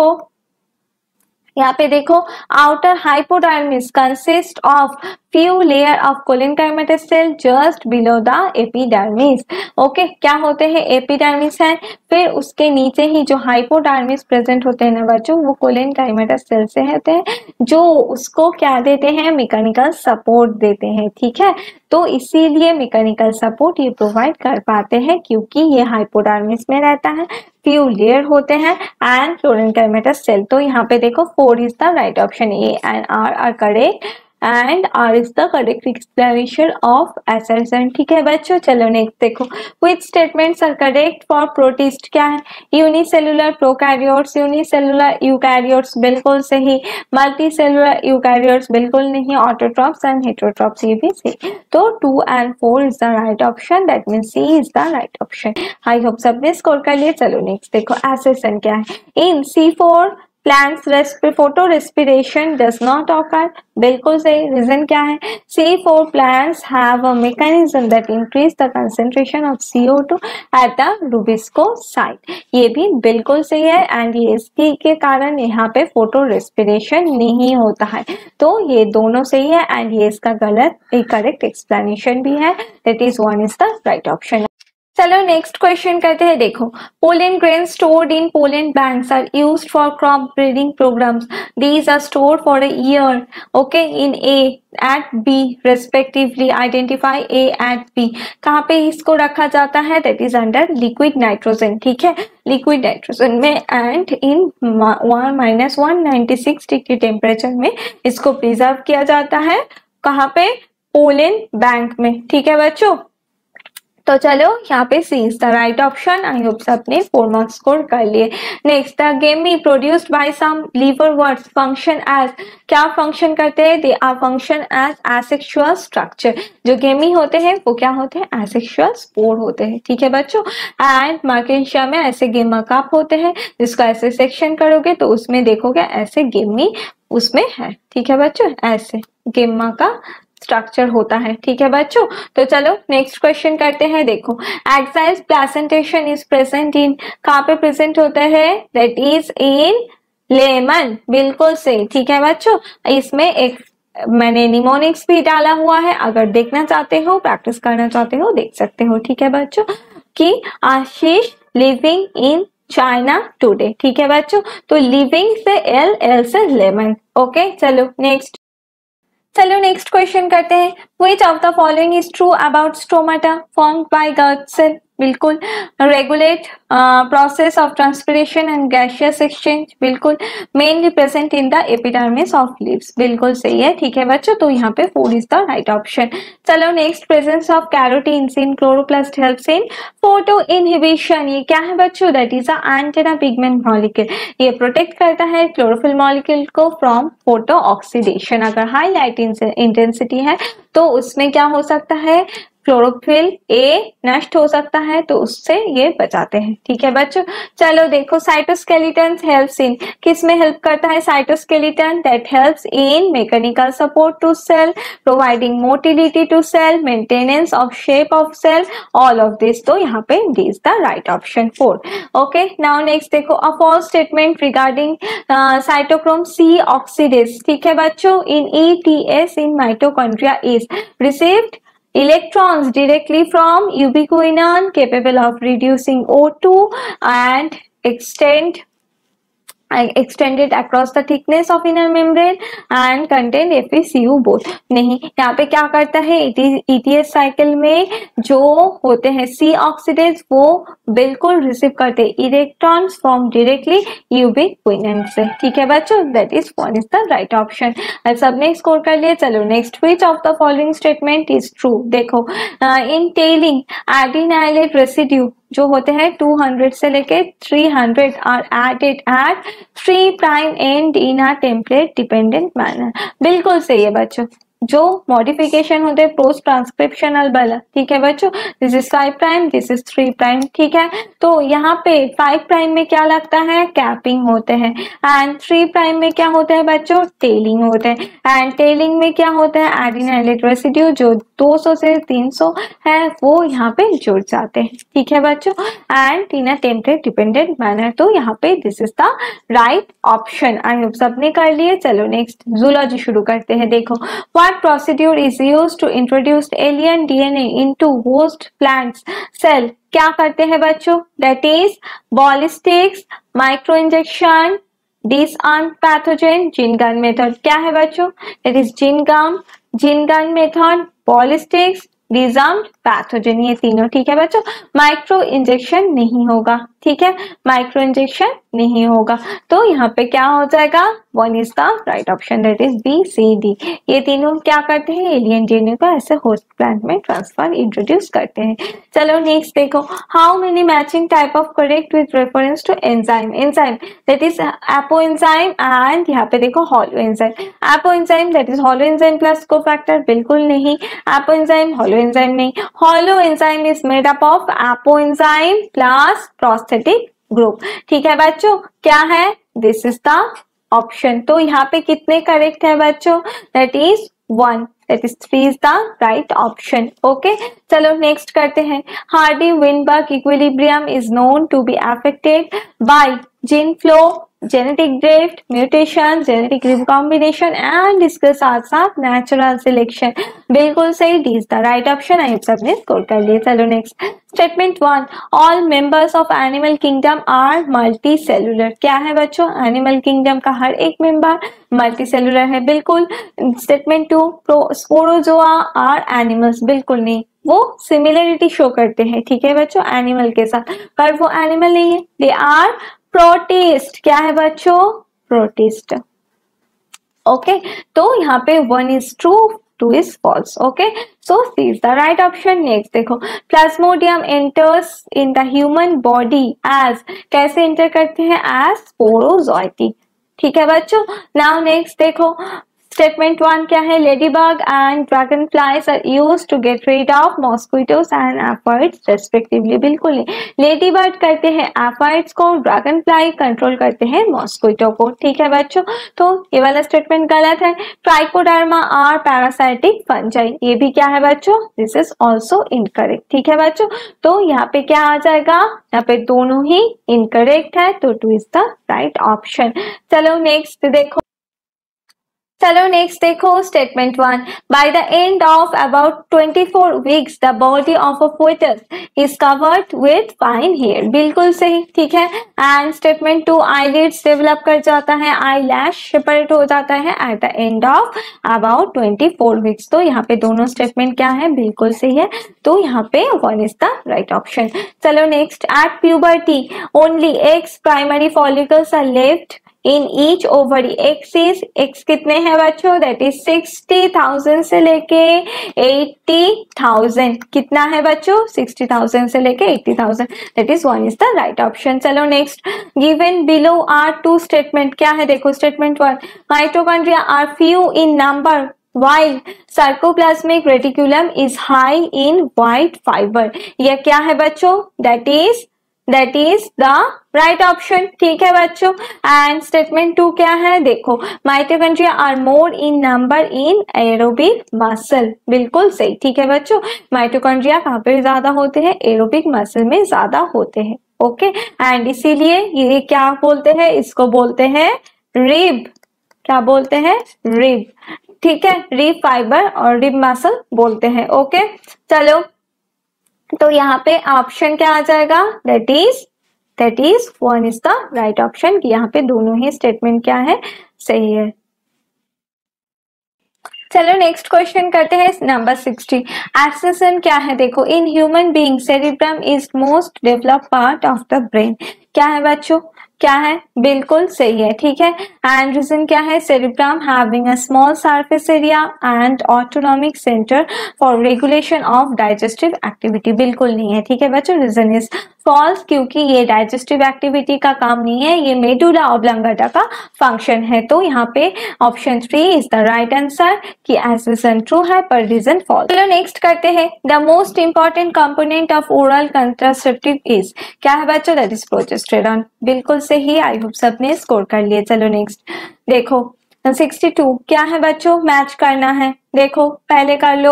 पे देखो outer hypodermis consist of few layer of cholenchymatous cell just below the epidermis। Okay, क्या होते हैं, एपिडर्मिस है, फिर उसके नीचे ही जो हाइपोडर्मिस प्रेजेंट होते हैं ना बच्चों, वो cholenchymatous सेल से होते हैं, जो उसको क्या देते हैं, मैकेनिकल सपोर्ट देते हैं। ठीक है, तो इसीलिए मैकेनिकल सपोर्ट ये प्रोवाइड कर पाते हैं क्योंकि ये हाइपोडर्मिस में रहता है, फ्यू लेयर होते हैं एंड cholenchymatous सेल। तो यहाँ पे देखो 4 is the right option, A and R are correct and R is the correct explanation of assertion। ठीक है बच्चों, चलो नेक्स्ट देखो, which statements are correct for protist, क्या है, यूनिसेलुलर प्रोकैरियोट्स, यूनिसेलुलर यूकैरियोट्स बिल्कुल सही, मल्टीसेलुलर यूकैरियोट्स बिल्कुल नहीं, ऑटोट्रॉप्स एंड हेटेरोट्रॉप्स ये भी सही। तो 2 and 4 is the right option, that means C is the right option। I hope सबने स्कोर कर लिया। चलो नेक्स्ट देखो, assertion क्या है, इन C4 plants photo respiration does not occur, बिल्कुल सही। रीजन क्या है, C4 plants have a mechanism that increase the concentration of CO2 at the Rubisco site, ये भी बिल्कुल सही है एंड ये इसके के कारण यहाँ पे फोटो रेस्पिरेशन नहीं होता है, तो ये दोनों सही है एंड ये इसका गलत करेक्ट एक्सप्लेनेशन भी है, that is 1 is the right option. चलो नेक्स्ट क्वेश्चन करते हैं। देखो, pollen grain stored in pollen banks are used for crop breeding programmes, these are stored for a year, okay, in A at B respectively, identify A at B. कहाँ पे इसको रखा जाता है, that is under liquid nitrogen. ठीक है, लिक्विड नाइट्रोजन में एंड इन -196 डिग्री टेम्परेचर में इसको प्रिजर्व किया जाता है, कहाँ पे, पोलन बैंक में। ठीक है बच्चों, तो चलो यहाँ पे C is the right option. I hope सबने 4 मार्क्स स्कोर कर लिए। Next, the gemmae produced by some liverworts function as, क्या फंक्शन करते हैं, they are function as asexual structure. जो गेमी होते हैं वो क्या होते हैं, एसेक्सुअल स्पोर होते हैं। ठीक है बच्चों, एंड मार्केशिया में ऐसे गेमा काप होते हैं, जिसको ऐसे सेक्शन करोगे तो उसमें देखोगे ऐसे गेमी उसमें है, ठीक है बच्चों, ऐसे गेम्मा का स्ट्रक्चर होता है, ठीक है बच्चों। तो चलो नेक्स्ट क्वेश्चन करते हैं। देखो, axile placentation is present in, कहाँ पे प्रेजेंट होता है, दैट इज इन लेमन, बिल्कुल सही, ठीक है बच्चों। इसमें एक मैंने निमोनिक्स भी डाला हुआ है, अगर देखना चाहते हो, प्रैक्टिस करना चाहते हो, देख सकते हो, ठीक है बच्चों। कि Ashish living in China today, ठीक है बच्चों। तो लिविंग से एल से लेमन, ओके। चलो नेक्स्ट क्वेश्चन करते हैं। Which of the following is true about stomata formed by gut cell? बिल्कुल। Regulate process of transpiration and gaseous exchange, बिल्कुल। Mainly present in the epidermis of leaves, बिल्कुल सही है, ठीक है बच्चों। तो यहाँ पे 4 इज द राइट ऑप्शन। चलो next, presence of carotenes in chloroplast helps in photoinhibition, ये क्या है बच्चों, that is a antenna pigment molecule, ये प्रोटेक्ट करता है क्लोरोफिल मॉलिक्यूल को फ्रॉम फोटो ऑक्सीडेशन। अगर हाई लाइट इंटेंसिटी है तो उसमें क्या हो सकता है, क्लोरोफिल ए नष्ट हो सकता है, तो उससे ये बचाते हैं, ठीक है बच्चों। चलो देखो, साइटोस्केलेटन हेल्प्स इन, किस में हेल्प करता है cytoskeleton, that helps in mechanical support to cell, providing motility to cell, maintenance of shape of cell, all of this. तो यहाँ पे D is the right option 4। Okay, now next देखो, a false statement regarding cytochrome C oxidase, ठीक है बच्चों, इन ETS in mitochondria is received electrons directly from ubiquinone capable of reducing O2 and extended across the thickness of inner membrane and contain FeCU both। नहीं, यहाँ पे क्या करता है, ETS साइकिल में जो होते हैं C ऑक्सीडेज, वो बिल्कुल रिसीव करते हैं इलेक्ट्रॉन्स फ्रॉम डायरेक्टली यूबिक्विनन से, ठीक है बच्चों, that is 1 is the right option. अब सबने स्कोर कर लिया। चलो next, which of the following statement is true. देखो, इन टेलिंग एडिनाइलेट रेसिड्यू जो होते हैं 200 से लेके 300 are added at 3 prime and in a template dependent manner, बिल्कुल सही है बच्चों। जो मॉडिफिकेशन होते हैं पोस्ट ट्रांसक्रिप्शनल वाला, ठीक है बच्चों, this is 5 prime, this is 3 prime, ठीक है। तो यहाँ पे 5 प्राइम में क्या लगता है, कैपिंग होते हैं, एंड 3 प्राइम में क्या होता है बच्चों, टेलिंग होते हैं, एंड टेलिंग में क्या होता है, एडिनाइलेट रेसिड्यू जो 200 से 300 है वो यहाँ पे जुड़ जाते हैं, ठीक है बच्चों, and in a template dependent manner. तो यहाँ पे this is the right option. I hope सबने कर लिए। चलो नेक्स्ट, जूलॉजी शुरू करते हैं। देखो, what procedure is used to introduce alien DNA into host plants cell? क्या करते हैं बच्चों, that is ballistics, micro injection, disarm pathogen, gene gun method। क्या है बच्चों, that is gene gun method, ballistics, disarmed pathogen, ये तीनों, ठीक है बच्चों। माइक्रो इंजेक्शन नहीं होगा, ठीक है, माइक्रो इंजेक्शन नहीं होगा। तो यहाँ पे क्या हो जाएगा, 1 is the right option, that is BCD। ये तीनों क्या करते हैं, एलियन डीएनए को ऐसे होस्ट प्लांट में ट्रांसफर इंट्रोड्यूस करते हैं। चलो नेक्स्ट देखो, how many matching type of correct with reference to enzyme, that is apoenzyme, and यहाँ पे देखो holoenzyme. Apoenzyme that is holoenzyme plus cofactor, बिल्कुल नहीं। एपो एंजाइम हॉलो एंजाइम नहीं। Holoenzyme is made up of apoenzyme plus prosthetic group, ठीक है बच्चों, क्या है, दिस इज द ऑप्शन। तो यहाँ पे कितने करेक्ट है बच्चों, that is 1, that is 3 is the right option. Okay, चलो नेक्स्ट करते हैं। Hardy Weinberg equilibrium is known to be affected by gene flow, genetic drift, mutation, genetic recombination and इसके साथ साथ नेचुरल सिलेक्शन, बिल्कुल सही, D is the right option. I सबने स्कोर कर लिया। चलो next, statement 1, all members of animal kingdom are multicellular. क्या है बच्चों, एनिमल किंगडम का हर एक मेंबर मल्टी सेलुलर है, बिल्कुल। स्टेटमेंट 2, स्पोरोजोआ आर एनिमल्स, बिल्कुल नहीं, वो सिमिलरिटी शो करते हैं, ठीक है बच्चों, एनिमल के साथ, पर वो एनिमल नहीं है, दे आर प्रोटिस्ट। क्या है बच्चों, प्रोटिस्ट। ओके, तो यहाँ पे 1 is true, 2 is false. Okay, so C is the right option. Next देखो, Plasmodium enters in the human body as, कैसे enter करते हैं, as स्पोरोजोइटी, ठीक है बच्चों। Now next देखो, स्टेटमेंट 1 क्या है, ladybug and dragonflies are used to get rid of mosquitoes and aphids respectively. बिल्कुल नहीं, लेडी बर्ड करते हैं एफर्ट्स को, ड्रैगन फ्लाई कंट्रोल करते हैं मॉस्किटो को। ठीक है बच्चों, तो ये वाला स्टेटमेंट गलत है। ट्राइकोडर्मा आर पैरासाइटिक फंजाई, ये भी क्या है बच्चों, दिस इज ऑल्सो इनकरेक्ट। ठीक है बच्चों, तो यहाँ पे क्या आ जाएगा, यहाँ पे दोनों ही इनकरेक्ट है, तो 2 इज द राइट ऑप्शन। चलो नेक्स्ट देखो, statement 1, by the end of about 24 weeks the body of a fetus is covered with fine hair. बिल्कुल सही, ठीक है। एंड स्टेटमेंट 2, आईलिड्स डेवलप कर जाता है, आई लैश सेपरेट हो जाता है at the end of about 24 weeks. तो यहाँ पे दोनों स्टेटमेंट क्या है, बिल्कुल सही है, तो यहाँ पे 1 इज द राइट ऑप्शन। चलो next, at puberty only X primary follicles are left in each ovary. X कितने हैं बच्चों, दैट इज 60,000 से लेके 80,000। कितना है बच्चों, 60,000 से लेके 80,000, that is 1 is the right option. चलो next, given below are 2 statement क्या है, देखो statement 1, mitochondria are few in number while sarcoplasmic reticulum is high in white fiber। यह क्या है बच्चों, that is the right option। ठीक है बच्चों, एंड स्टेटमेंट 2 क्या है, देखो mitochondria are more in number in aerobic muscle. बिल्कुल सही, ठीक है बच्चों, माइटोकॉन्ड्रिया कहाँ पे ज्यादा होते हैं, एरोबिक मसल में ज्यादा होते हैं। ओके, एंड इसीलिए ये क्या बोलते हैं, इसको बोलते हैं रिब। क्या बोलते हैं, रिब। ठीक है, रिब फाइबर और रिब मसल बोलते हैं। ओके, चलो तो यहाँ पे ऑप्शन क्या आ जाएगा, that is 1 is the right option, कि यहाँ पे दोनों ही स्टेटमेंट क्या है, सही है। चलो नेक्स्ट क्वेश्चन करते हैं, नंबर 60। एक्सेसन क्या है, देखो in human being cerebrum is most developed part of the brain. क्या है बच्चों, क्या है, बिल्कुल सही है, ठीक है। एंड रीजन क्या है, cerebrum having a small surface area and autonomic centre for regulation of digestive activity. बिल्कुल नहीं है, ठीक है बच्चों, रीजन इज फॉल्स, क्योंकि ये डाइजेस्टिव एक्टिविटी का काम नहीं है, ये मेडुला ऑब्लांगेटा का फंक्शन है। तो यहाँ पे option 3 is the right answer, कि एसेसन ट्रू है पर रीजन फॉल्स। चलो नेक्स्ट करते हैं, the most important component of oral contraceptive is. क्या है बच्चों, दैट इज प्रोजेस्टेरॉन। बिल्कुल सही, आई होप सबने स्कोर कर लिए। चलो नेक्स्ट देखो 62 क्या है बच्चों, मैच करना है। देखो पहले कर लो,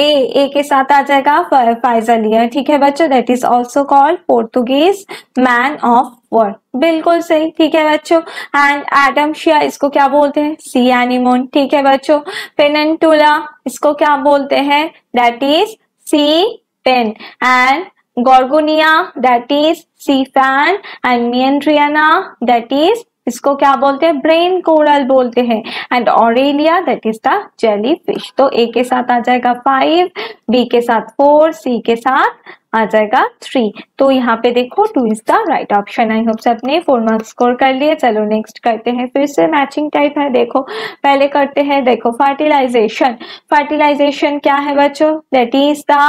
ए के साथ आ जाएगा फाइजलिया। ठीक है बच्चों, that is also called Portuguese man of war. बिल्कुल सही, ठीक है बच्चों। एंड एडमशिया, इसको क्या बोलते हैं, सी एनिमोन। ठीक है बच्चों। पेनिनटुला, इसको क्या बोलते हैं, that is sea pen. And Gorgonia, that is sea fan. And Meandrina, that is, इसको क्या बोलते हैं, ब्रेन कोरल बोलते हैं। And Aurelia, that is the jellyfish. तो ए के साथ आ जाएगा 5, बी के साथ 4, सी के साथ आ जाएगा 3। तो यहाँ पे देखो 2 is the right option. I hope सबने 4 मार्क्स स्कोर कर लिए। चलो नेक्स्ट करते हैं, फिर से मैचिंग टाइप है। देखो पहले करते हैं, देखो फर्टिलाइजेशन। फर्टिलाइजेशन क्या है बच्चों, that is the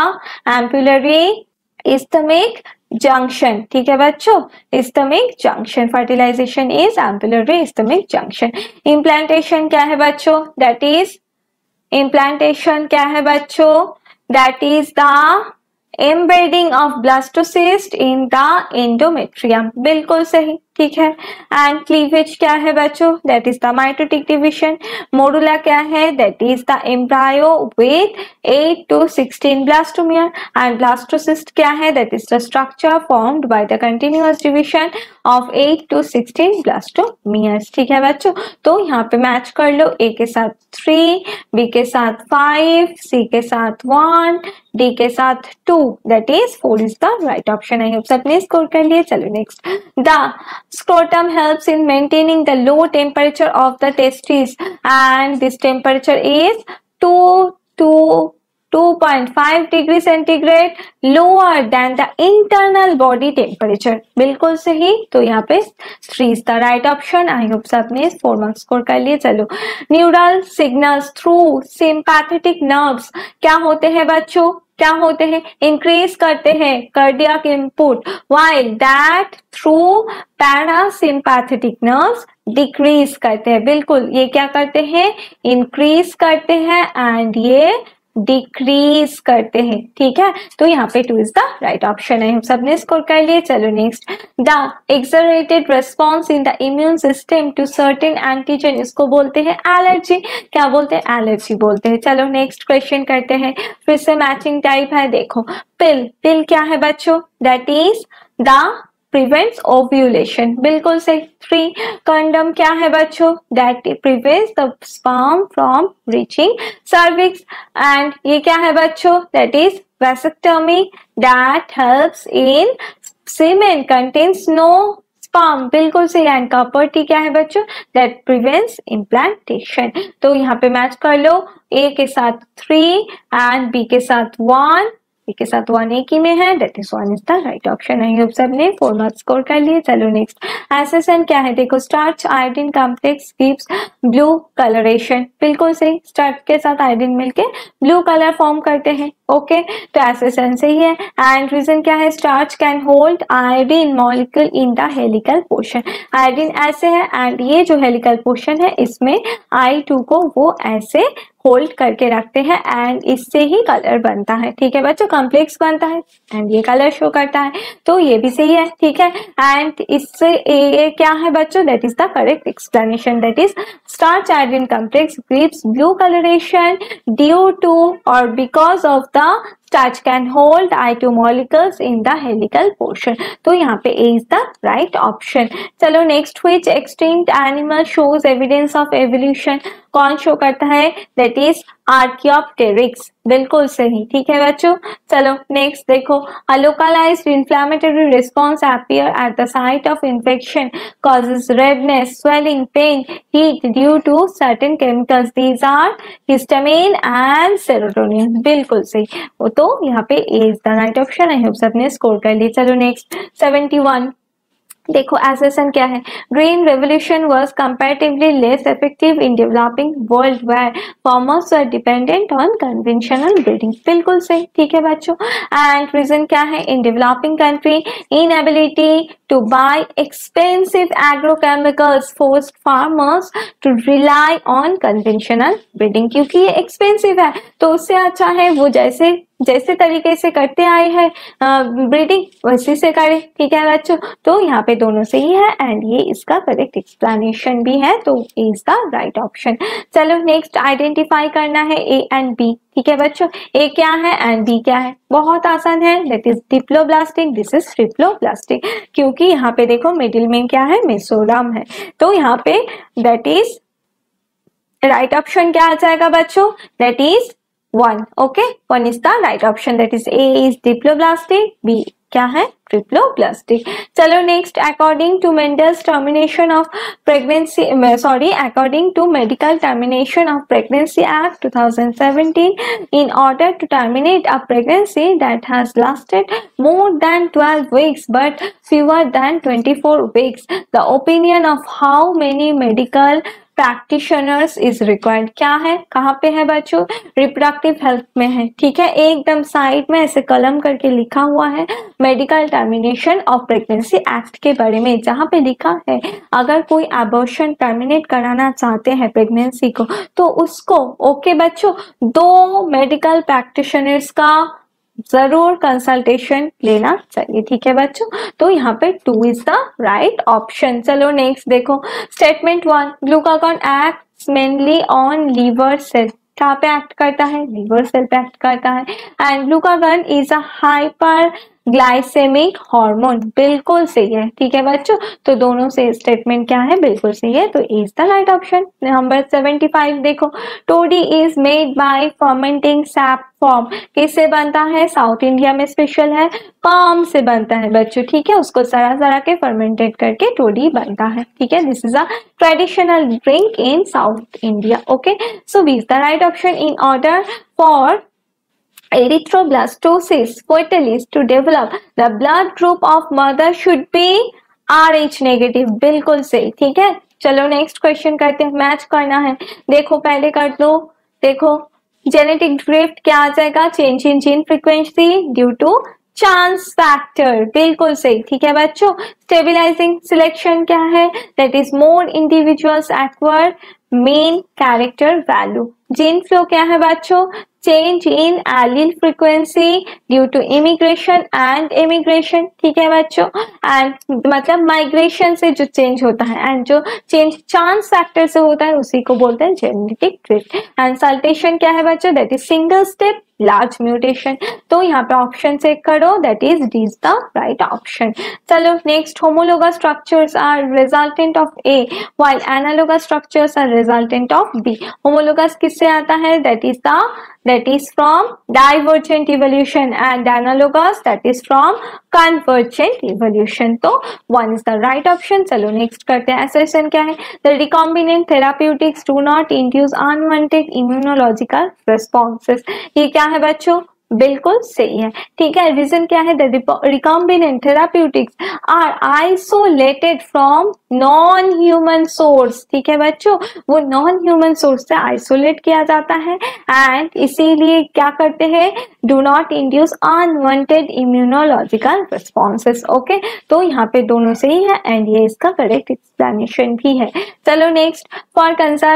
ampullary isthmic junction. ठीक है बच्चों, isthmic junction. Fertilisation is ampullary isthmic junction. Implantation क्या है बच्चों, दैट इज, इम्प्लांटेशन क्या है बच्चों, that is the embedding of blastocyst in the endometrium. बिल्कुल सही, ठीक है। एंड क्लीवेज क्या है बच्चों, that is the mitotic division. Morula क्या है, that is the embryo with 8 to 16 blastomere. And blastocyst क्या है, that is the structure formed by the continuous division of 8 to 16 blastomeres. ठीक है बच्चों, तो यहाँ पे मैच कर लो, ए के साथ 3, बी के साथ 5, सी के साथ 1, डी के साथ 2, that is 4 is the right option. I hope सबने स्कोर कर लिए। चलो next, the scrotum helps in maintaining the low temperature of the testes and this temperature is 2.5 degree centigrade lower than the internal body temperature। बिल्कुल सही, तो यहाँ पे 3 is the right option। I hope सबने 4 मार्क्स स्कोर कर लिए। चलो, neural signals through sympathetic nerves क्या होते हैं बच्चों, क्या होते हैं, इंक्रीज करते हैं cardiac input, while that through parasympathetic nerves decrease करते हैं। बिल्कुल, ये क्या करते हैं, इंक्रीज करते हैं एंड ये डिक्रीज करते हैं। ठीक है, तो यहाँ पे 2 इज द राइट ऑप्शन है। हम सबने स्कोर कर लिए। चलो next, the exaggerated response in the immune system to certain antigen, इसको बोलते हैं एलर्जी। क्या बोलते हैं, एलर्जी बोलते हैं। चलो नेक्स्ट क्वेश्चन करते हैं, फिर से मैचिंग टाइप है। देखो, पिल, पिल क्या है बच्चों, that is the prevents ovulation, बिल्कुल सही। 3, कंडम क्या है बच्चों, that prevents the sperm from reaching cervix, and ये क्या है बच्चों, that is vasectomy, that helps in semen contains no sperm, बिल्कुल सही। एंड कॉपर टी क्या है बच्चों, that prevents implantation। तो यहाँ पे मैच कर लो, ए के साथ 3 एंड बी के साथ 1, के साथ 1 एक ही में है, that is 1 is the right option है। होप सबने 4 मार्क्स स्कोर कर लिए। चलो नेक्स्ट, एसएसएन क्या है, देखो starch iodine complex gives blue colouration, बिल्कुल सही। स्टार्च के साथ आयोडीन मिलके ब्लू कलर फॉर्म करते हैं। ओके, तो एसएसएन सही है। एंड रीजन क्या है, starch can hold iodine molecule in the helical portion, iodine ऐसे है एंड ये जो हेलिकल पोर्शन है इसमें I2 को वो ऐसे होल्ड करके रखते हैं एंड इससे ही कलर बनता है। ठीक है बच्चों, कॉम्प्लेक्स बनता है एंड ये कलर शो करता है, तो ये भी सही है। ठीक है, एंड इससे ये क्या है बच्चों, that is the correct explanation, that is starch iodine complex gives blue colouration due to और because of the starch can hold I2 molecules in the helical portion, तो यहाँ पे A is the right option। चलो next, which extinct animal shows evidence of evolution, कौन शो करता है, that is Archaeopteryx, बिल्कुल सही। ठीक है बच्चों, चलो नेक्स्ट देखो, a localized inflammatory response appear at the site of infection causes redness, swelling, pain, heat due to certain chemicals, these are histamine and serotonin, बिल्कुल सही। तो यहाँ पे A is the right option है। सबने स्कोर कर लिया। चलो नेक्स्ट, 71 देखो, एसएसएन क्या है, green revolution was comparatively less effective in developing world where farmers were dependent on conventional breeding, बिल्कुल सही। ठीक है बच्चों, एंड रीजन क्या है, in developing country inability to buy expensive agrochemicals forced farmers to rely on conventional breeding, क्योंकि ये एक्सपेंसिव है तो उससे अच्छा है वो जैसे तरीके से करते आए हैं ब्रीडिंग वैसे से करें। ठीक है बच्चों, तो यहाँ पे दोनों सही है एंड ये इसका करेक्ट एक्सप्लेनेशन भी है, तो A is the right option. चलो नेक्स्ट, आइडेंटिफाई करना है ए एंड बी। ठीक है बच्चों, ए क्या है एंड बी क्या है, बहुत आसान है, that is diploblastic, this is triploblastic, क्योंकि यहाँ पे देखो मिडिल में क्या है, मेसोडर्म है, तो यहाँ पे दैट इज राइट ऑप्शन क्या आ जाएगा बच्चों, that is 1, okay, 1 is the right option, that is A is diploblastic, B क्या है, ट्रिप्लोब्लास्टिक। चलो next, according to Mendel's termination of pregnancy, according to medical termination of pregnancy act 2017, in order to terminate a pregnancy that has lasted more than 12 weeks but fewer than 24 weeks, the opinion of how many medical practitioners is required, क्या है, कहाँ पे है बच्चों, रिप्रोडक्टिव हेल्थ में है। ठीक है, एकदम साइड में ऐसे कलम करके लिखा हुआ है medical termination of pregnancy act के बारे में, जहाँ पे लिखा है अगर कोई एबॉर्शन टर्मिनेट कराना चाहते हैं प्रेगनेंसी को तो उसको ओके बच्चों 2 मेडिकल प्रैक्टिशनर्स का जरूर कंसल्टेशन लेना चाहिए। ठीक है बच्चों, तो यहाँ पे 2 इज द राइट ऑप्शन। चलो नेक्स्ट देखो, statement 1, glucagon acts mainly on liver cell, कहाँ पे एक्ट करता है, लीवर सेल पे एक्ट करता है, and glucagon is a hyperglycaemic hormone, बिल्कुल सही है। ठीक है बच्चों, तो दोनों से स्टेटमेंट क्या है, बिल्कुल सही है, तो is the right option. Number 75 देखो, toddy is made by fermenting sap form, किससे बनता है, साउथ इंडिया में स्पेशल है, पाम से बनता है बच्चों। ठीक है, उसको सड़ा के फर्मेंटेड करके टोडी बनता है। ठीक है, this is a traditional drink in South India. Okay, so B is the right option. In order for erythroblastosis fetus to develop, the blood group of mother should be RH negative, बिल्कुल सही। ठीक है, चलो नेक्स्ट क्वेश्चन करते हैं, मैच करना है। देखो पहले कर दो, देखो जेनेटिक ड्रिफ्ट क्या आ जाएगा, change in gene frequency due to chance factor, बिल्कुल सही, ठीक है बच्चों। स्टेबिलाईजिंग सिलेक्शन क्या है, that is more individuals acquire mean character value. Gene flow क्या है बच्चों, change in allele frequency due to immigration and immigration, ठीक है बच्चों। एंड मतलब माइग्रेशन से जो चेंज होता है एंड जो चेंज चांस फैक्टर से होता है उसी को बोलते हैं जेनेटिक ड्रिफ्ट। एंड सल्टेशन क्या है बच्चों, that is single step large mutation. तो यहाँ पे ऑप्शन चेक करो, that is D is the right option. चलो next, homologous structures are resultant of a while analogous structures are resultant of B. Homologous किससे आता है, that is from divergent evolution and analogous that is from convergent evolution। तो 1 is the right option। चलो नेक्स्ट करते हैं, assertion क्या है, the recombinant therapeutics do not induce unwanted immunological responses। ये क्या है बच्चों, बिल्कुल सही है, ठीक है। रीजन क्या है, the recombinant therapeutics are isolated from non human source, ठीक है बच्चों, वो नॉन ह्यूमन सोर्स से आइसोलेट किया जाता है एंड इसीलिए क्या करते हैं, do not induce unwanted immunological responses. Okay, तो यहाँ पे दोनों सही है एंड ये इसका करेक्ट एक्सप्लेनेशन भी है। चलो next, for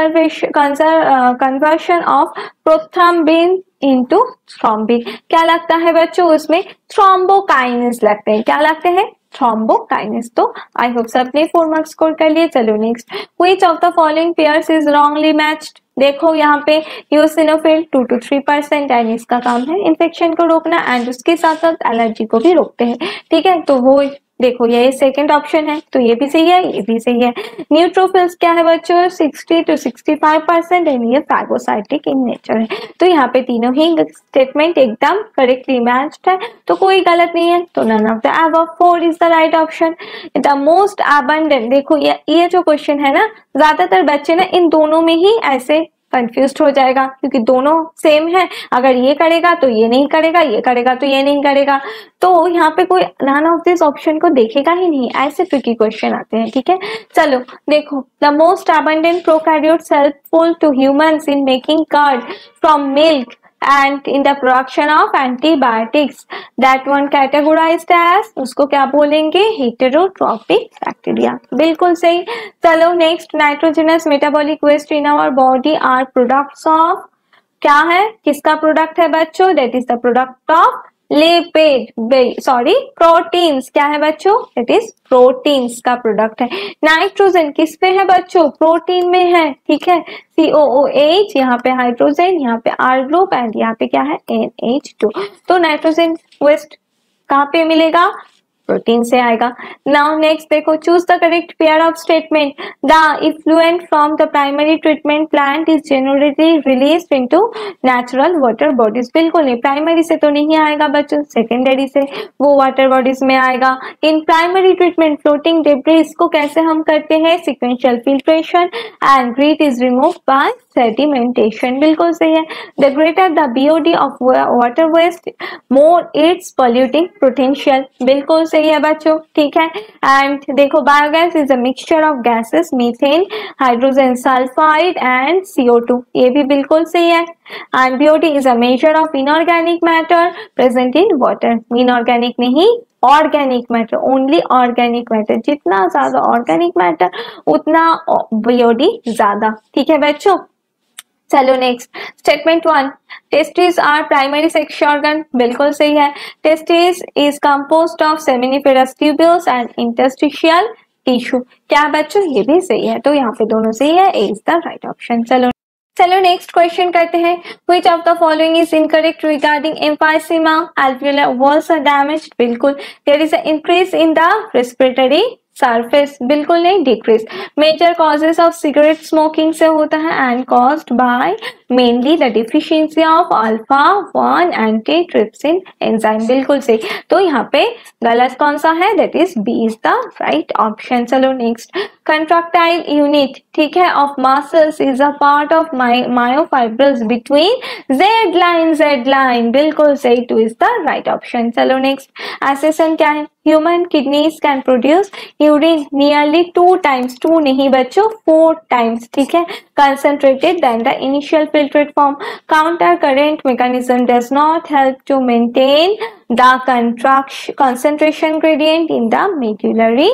conversion of prothrombin into thrombin, क्या लगता है बच्चों, उसमें थ्रोम्बोकाइनेस लगते हैं, क्या लगते हैं, थ्रोम्बोकाइनेस। तो आई होप सबने 4 मार्क्स स्कोर कर लिए। चलो next, which of the following pairs is wrongly matched. देखो यहाँ पे यूसिनोफिल 2 to 3% एंड इसका काम है इन्फेक्शन को रोकना एंड उसके साथ साथ एलर्जी को भी रोकते हैं, ठीक है। तो वो देखो ये सेकंड ऑप्शन है, तो ये भी सही है, ये भी सही है। न्यूट्रोफिल्स क्या है बच्चों, 60 to 65% एंड ये फैगोसाइटिक इन नेचर है। तो यहाँ पे तीनों ही स्टेटमेंट एकदम करेक्टली मैच्ड है, तो कोई गलत नहीं है, तो none of the above 4 is the right option. The most abundant, देखो ये जो क्वेश्चन है ना, ज्यादातर बच्चे ना इन दोनों में ही ऐसे कंफ्यूज हो जाएगा क्योंकि दोनों सेम है, अगर ये करेगा तो ये नहीं करेगा, ये करेगा तो ये नहीं करेगा, तो यहाँ पे कोई नन ऑफ दिस ऑप्शन को देखेगा ही नहीं, ऐसे ट्रिकी क्वेश्चन आते हैं, ठीक है। चलो देखो, the most abundant prokaryotes helpful to humans in making curd from milk and in the production of antibiotics, that one categorized as, उसको क्या बोलेंगे, heterotrophic bacteria, बिल्कुल सही। चलो next, nitrogenous metabolic waste in our body are products of, क्या है, किसका प्रोडक्ट है बच्चों, that is the product of proteins, क्या है बच्चों, इट इज प्रोटीन्स का प्रोडक्ट है। नाइट्रोजन किस पे है बच्चों, प्रोटीन में है, ठीक है, COOH, यहाँ पे हाइड्रोजन, यहाँ पे R ग्रुप एंड यहाँ पे क्या है, NH2। तो नाइट्रोजन वेस्ट कहाँ पे मिलेगा, प्रोटीन से आएगा। नाउ नेक्स्ट देखो, choose the correct pair of statement, the effluent from the primary treatment plant is generally released into natural water bodies. बिल्कुल नहीं, प्राइमरी से तो नहीं आएगा बच्चों, सेकेंडरी से वो वाटर बॉडीज में आएगा। In primary treatment floating debris को कैसे हम करते हैं, sequential filtration and grit is removed by sedimentation, बिल्कुल सही है। The greater the BOD of water waste more its polluting potential, बिल्कुल सही है बच्चों, ठीक है। एंड देखो, biogas is a mixture of gases, methane, hydrogen sulphide and CO2, ये भी बिल्कुल सही है। And BOD is a measure of inorganic matter present in water, inorganic नहीं, organic matter, only organic matter, जितना ज्यादा ऑर्गेनिक मैटर उतना BOD ज्यादा, ठीक है बच्चों। चलो next, statement 1, testis are primary sex organ, बिल्कुल सही है। Testis is composed of seminiferous tubules and interstitial tissue, क्या बच्चों, ये भी सही है, तो यहाँ पे दोनों सही है, A is the right option. चलो नेक्स्ट क्वेश्चन करते हैं, which of the following is incorrect regarding emphysema, alveolar walls are damaged, बिल्कुल, there is an increase in the respiratory surface, बिल्कुल नहीं, decrease, major causes of cigarette smoking से होता है and caused by mainly the deficiency of alpha 1 antitrypsin enzyme, बिल्कुल सही, तो यहाँ पे गलत कौन सा है, that is B is the right option। चलो नेक्स्ट, contractile unit ठीक है, of muscles is a part of myofibrils between Z line, बिल्कुल सही, 2 इज द राइट ऑप्शन। चलो नेक्स्ट, एसेसन क्या है? Human kidneys can produce urine nearly 2 times, 2 नहीं बच्चों 4 टाइम्स, ठीक है, concentrated than the initial filtrate form. Counter current mechanism does not help to maintain the concentration gradient in the medullary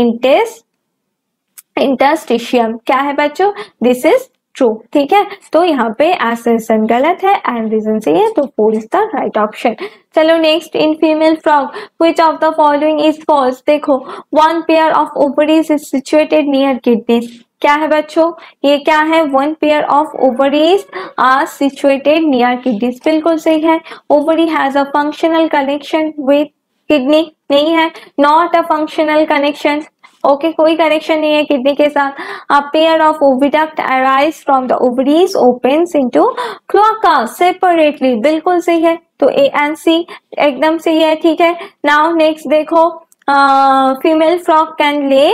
interstitium. क्या है बच्चों? दिस इज ट्रू, ठीक है, तो यहाँ पे एसेसन गलत है एंड रीजन सही है, तो 4 इज द राइट ऑप्शन। चलो next, in female frog which of the following is false? देखो, 1 pair of ovaries is situated near kidneys. क्या है बच्चों? ये क्या है? 1 pair of ovaries are situated near kidneys, बिल्कुल सही है। Ovary has a functional connection with kidney, नहीं है, not a functional connection, okay, कोई कनेक्शन नहीं है किडनी के साथ। A pair of oviduct arise from the ovaries opens into cloaca separately, बिल्कुल सही है, तो ए एंड सी एकदम सही है, ठीक है। नाउ नेक्स्ट देखो, फीमेल फ्रॉग कैन ले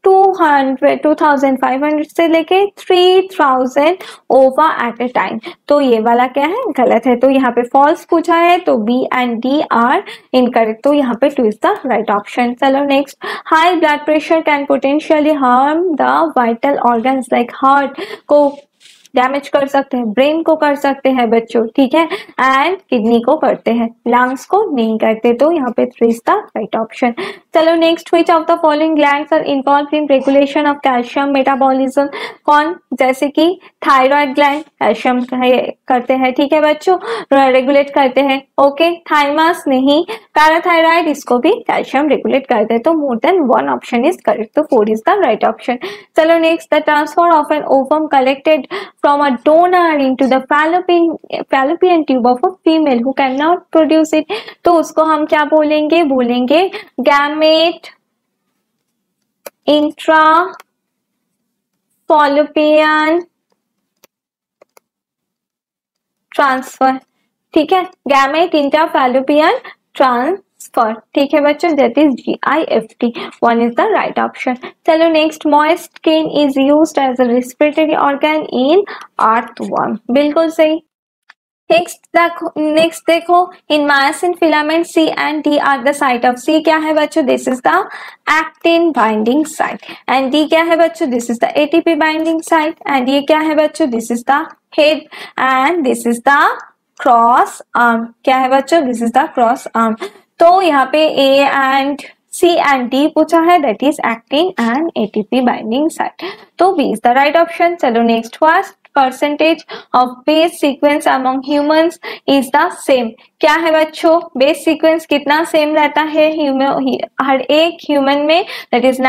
2500 से लेके 3000 ओवर एट ए टाइम, तो ये वाला क्या है? गलत है, तो यहाँ पे फॉल्स पूछा है, तो B and D are incorrect, तो यहाँ पे 2 इज द राइट ऑप्शन। चलो next, high blood pressure can potentially harm the vital organs like heart को डैमेज कर सकते हैं, ब्रेन को कर सकते हैं बच्चों, ठीक है, एंड किडनी को करते हैं, लंग्स को नहीं करते, तो यहाँ पे 3 इज द राइट ऑप्शन। चलो next, which of the following glands are involved in regulation of calcium metabolism? कौन? जैसे कि थायराइड ग्लैंड कैल्शियम करते हैं, ठीक है बच्चों, रेगुलेट करते हैं, ओके, थाइमस नहीं, पैराथायराइड इसको भी कैल्शियम रेगुलेट करते हैं, तो more than 1 option is correct, तो 4 इज द राइट ऑप्शन। चलो next, the transfer of an ovum collected from a donor into the fallopian tube of a female who cannot produce it, तो उसको हम क्या बोलेंगे? बोलेंगे गैमेट इंट्रा फॉलोपियन ट्रांसफर, ठीक है, गैमेट इंट्रा फैलोपियन ट्रांसफर, ठीक है बच्चों, that is GIFT, 1 is the right option. चलो next, moist skin is used as a respiratory organ in earthworm, बिल्कुल सही। नेक्स्ट देखो, in myosin filament C and D are the site of, C क्या है बच्चों? This is the actin binding site, and D क्या है बच्चों? This is the ATP binding site, and ये क्या है बच्चों? This is the head, and this is the cross arm, क्या है बच्चों? This is the cross arm, तो यहाँ पे A and C and D पूछा है, that is actin and ATP binding site, तो B is the right option. चलो next, first percentage of base sequence among humans is the same, क्या है बच्चों? बेस सीक्वेंस कितना सेम रहता है हर एक ह्यूमन में? दैट इज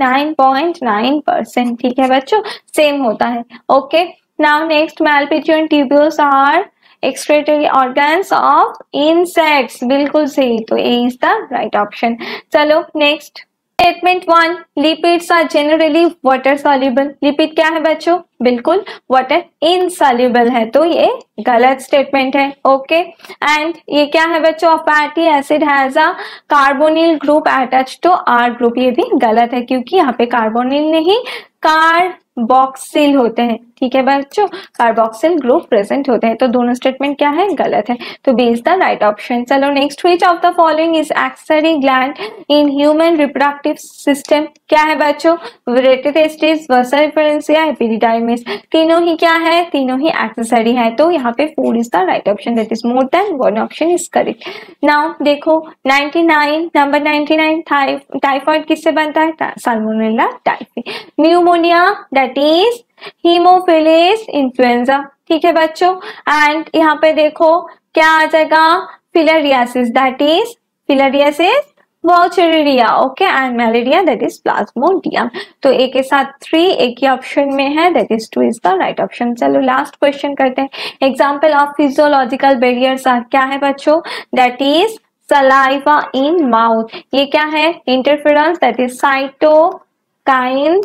99.9%, ठीक है बच्चों, सेम होता है, okay. Now next, Malpighian tubules are excretory organs of insects, बिल्कुल सही, तो A is the right option। चलो next, statement 1, lipids are generally water soluble, lipid क्या है बच्चों? बिल्कुल वाटर इनसॉल्युबल है, तो ये गलत स्टेटमेंट है, ओके। एंड ये क्या है बच्चों? Fatty acid has a carbonyl group attached to R group, ये भी गलत है, क्योंकि यहाँ पे कार्बोनिल नहीं कार्बोक्सिल होते हैं, ठीक है बच्चों, कार्बोक्सिल ग्रुप प्रेजेंट होते हैं, तो दोनों स्टेटमेंट क्या है? गलत है, तो B is the right option. चलो next, which of the following is accessory gland in human reproductive system? क्या है बच्चों? टेस्टिस, वसा डिफरेंशिया, एपिडिडाइमिस, तीनों ही क्या है? तीनों ही एक्सेसरी है, तो यहाँ पे 4 is the right option, that is more than 1 option is correct. Now देखो, 99 नंबर 99, टाइफाइड किससे बनता है? Salmonella typhi. Pneumonia that is Haemophilus influenzae, ठीक है बच्चों, एंड यहाँ पे देखो क्या आ जाएगा? Filariasis that is filariasis Wuchereria, okay, and malaria that is Plasmodium, तो एक के साथ 3 एक ही ऑप्शन में है, that is 2 is the right option. चलो लास्ट क्वेश्चन करते हैं, example of physiological barriers are, क्या है बच्चों? That is saliva in mouth, ये क्या है? Interference that is cytokine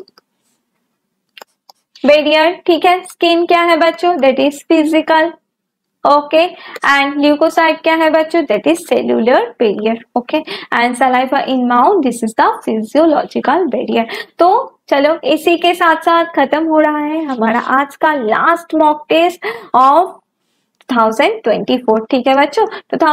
barrier, ठीक है। स्किन क्या है बच्चों? That is physical, okay, and leucocyte क्या है बच्चों? That is cellular barrier, okay, and saliva in mouth this is the physiological barrier. तो चलो इसी के साथ साथ खत्म हो रहा है हमारा आज का लास्ट मॉक टेस्ट ऑफ 2024। ठीक है बच्चों,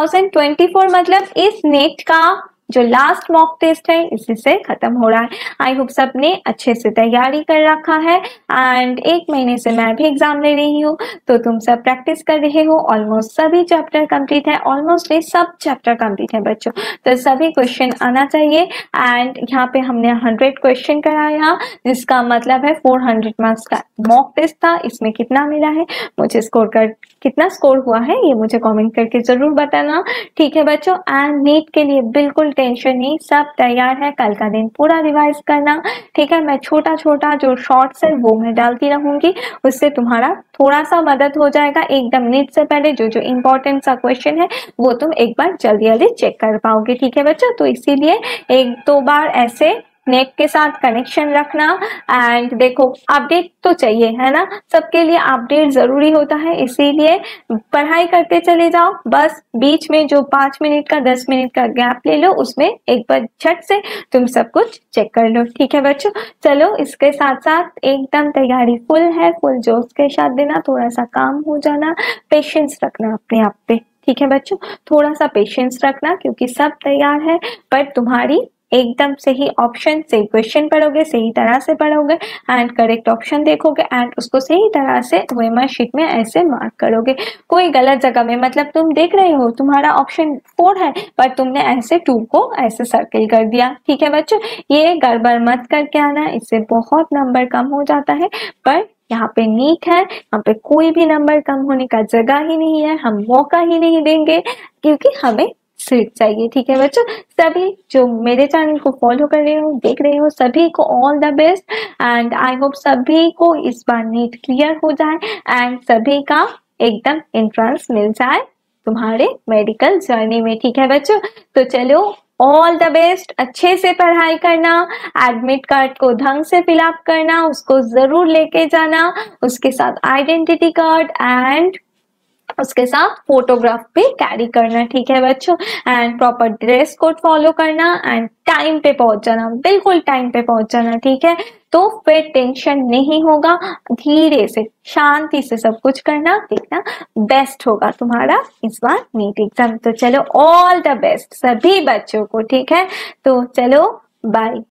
2024 मतलब इस नेट का जो लास्ट मॉक टेस्ट है इसी से खत्म हो रहा है। आई होप सबने अच्छे से तैयारी कर रखा है एंड एक महीने से मैं भी एग्जाम ले रही हूँ, तो तुम सब प्रैक्टिस कर रहे हो। ऑलमोस्ट सभी चैप्टर कंप्लीट है, ऑलमोस्ट नहीं सब चैप्टर कंप्लीट है बच्चों, तो सभी क्वेश्चन आना चाहिए। एंड यहाँ पे हमने 100 क्वेश्चन कराया, जिसका मतलब है 400 मार्क्स का मॉक टेस्ट था। इसमें कितना मिला है मुझे स्कोर कर, कितना स्कोर हुआ है ये मुझे कमेंट करके जरूर बताना। ठीक है बच्चों, एंड नीट के लिए बिल्कुल टेंशन नहीं, सब तैयार है। कल का दिन पूरा रिवाइज करना, ठीक है। मैं छोटा छोटा जो शॉर्ट्स है वो मैं डालती रहूंगी, उससे तुम्हारा थोड़ा सा मदद हो जाएगा। एकदम नीट से पहले जो जो इम्पोर्टेंट सा क्वेश्चन है वो तुम एक बार जल्दी जल्दी चेक कर पाओगे। ठीक है बच्चों, तो इसीलिए एक दो बार ऐसे नेट के साथ कनेक्शन रखना। एंड देखो अपडेट तो चाहिए है ना, सबके लिए अपडेट जरूरी होता है, इसीलिए पढ़ाई करते चले जाओ। बस बीच में जो 5 मिनट का 10 मिनट का गैप ले लो, उसमें एक बार झट से तुम सब कुछ चेक कर लो। ठीक है बच्चों, चलो इसके साथ साथ एकदम तैयारी फुल है, फुल जोश के साथ देना, थोड़ा सा काम हो जाना, पेशेंस रखना अपने आप पे। ठीक है बच्चों, थोड़ा सा पेशेंस रखना, क्योंकि सब तैयार है, पर तुम्हारी एकदम सही ऑप्शन सही क्वेश्चन पढ़ोगे, सही तरह से पढ़ोगे एंड करेक्ट ऑप्शन देखोगे एंड उसको सही तरह से ओएमआर शीट में ऐसे मार्क करोगे। कोई गलत जगह में, मतलब तुम देख रहे हो तुम्हारा ऑप्शन 4 है पर तुमने ऐसे 2 को ऐसे सर्किल कर दिया। ठीक है बच्चों, ये गड़बड़ मत करके आना, इससे बहुत नंबर कम हो जाता है। पर यहाँ पे नीट है, यहाँ पे कोई भी नंबर कम होने का जगह ही नहीं है, हम मौका ही नहीं देंगे, क्योंकि हमें सीट चाहिए। ठीक है बच्चों, सभी जो मेरे चैनल को फॉलो कर रहे हो, देख रहे हो, सभी को all the best and I hope सभी को इस बार नीट क्लियर हो जाए एंड सभी का एकदम एंट्रेंस मिल जाए तुम्हारे मेडिकल जर्नी में। ठीक है बच्चों, तो चलो ऑल द बेस्ट, अच्छे से पढ़ाई करना, एडमिट कार्ड को ढंग से फिलअप करना, उसको जरूर लेके जाना, उसके साथ आइडेंटिटी कार्ड एंड उसके साथ फोटोग्राफ भी कैरी करना। ठीक है बच्चों, and proper dress code follow करना एंड टाइम पे पहुंच जाना, बिल्कुल टाइम पे पहुंच जाना। ठीक है, तो फिर टेंशन नहीं होगा, धीरे से शांति से सब कुछ करना, देखना बेस्ट होगा तुम्हारा इस बार नीट एग्जाम। तो चलो ऑल द बेस्ट सभी बच्चों को। ठीक है, तो चलो बाय।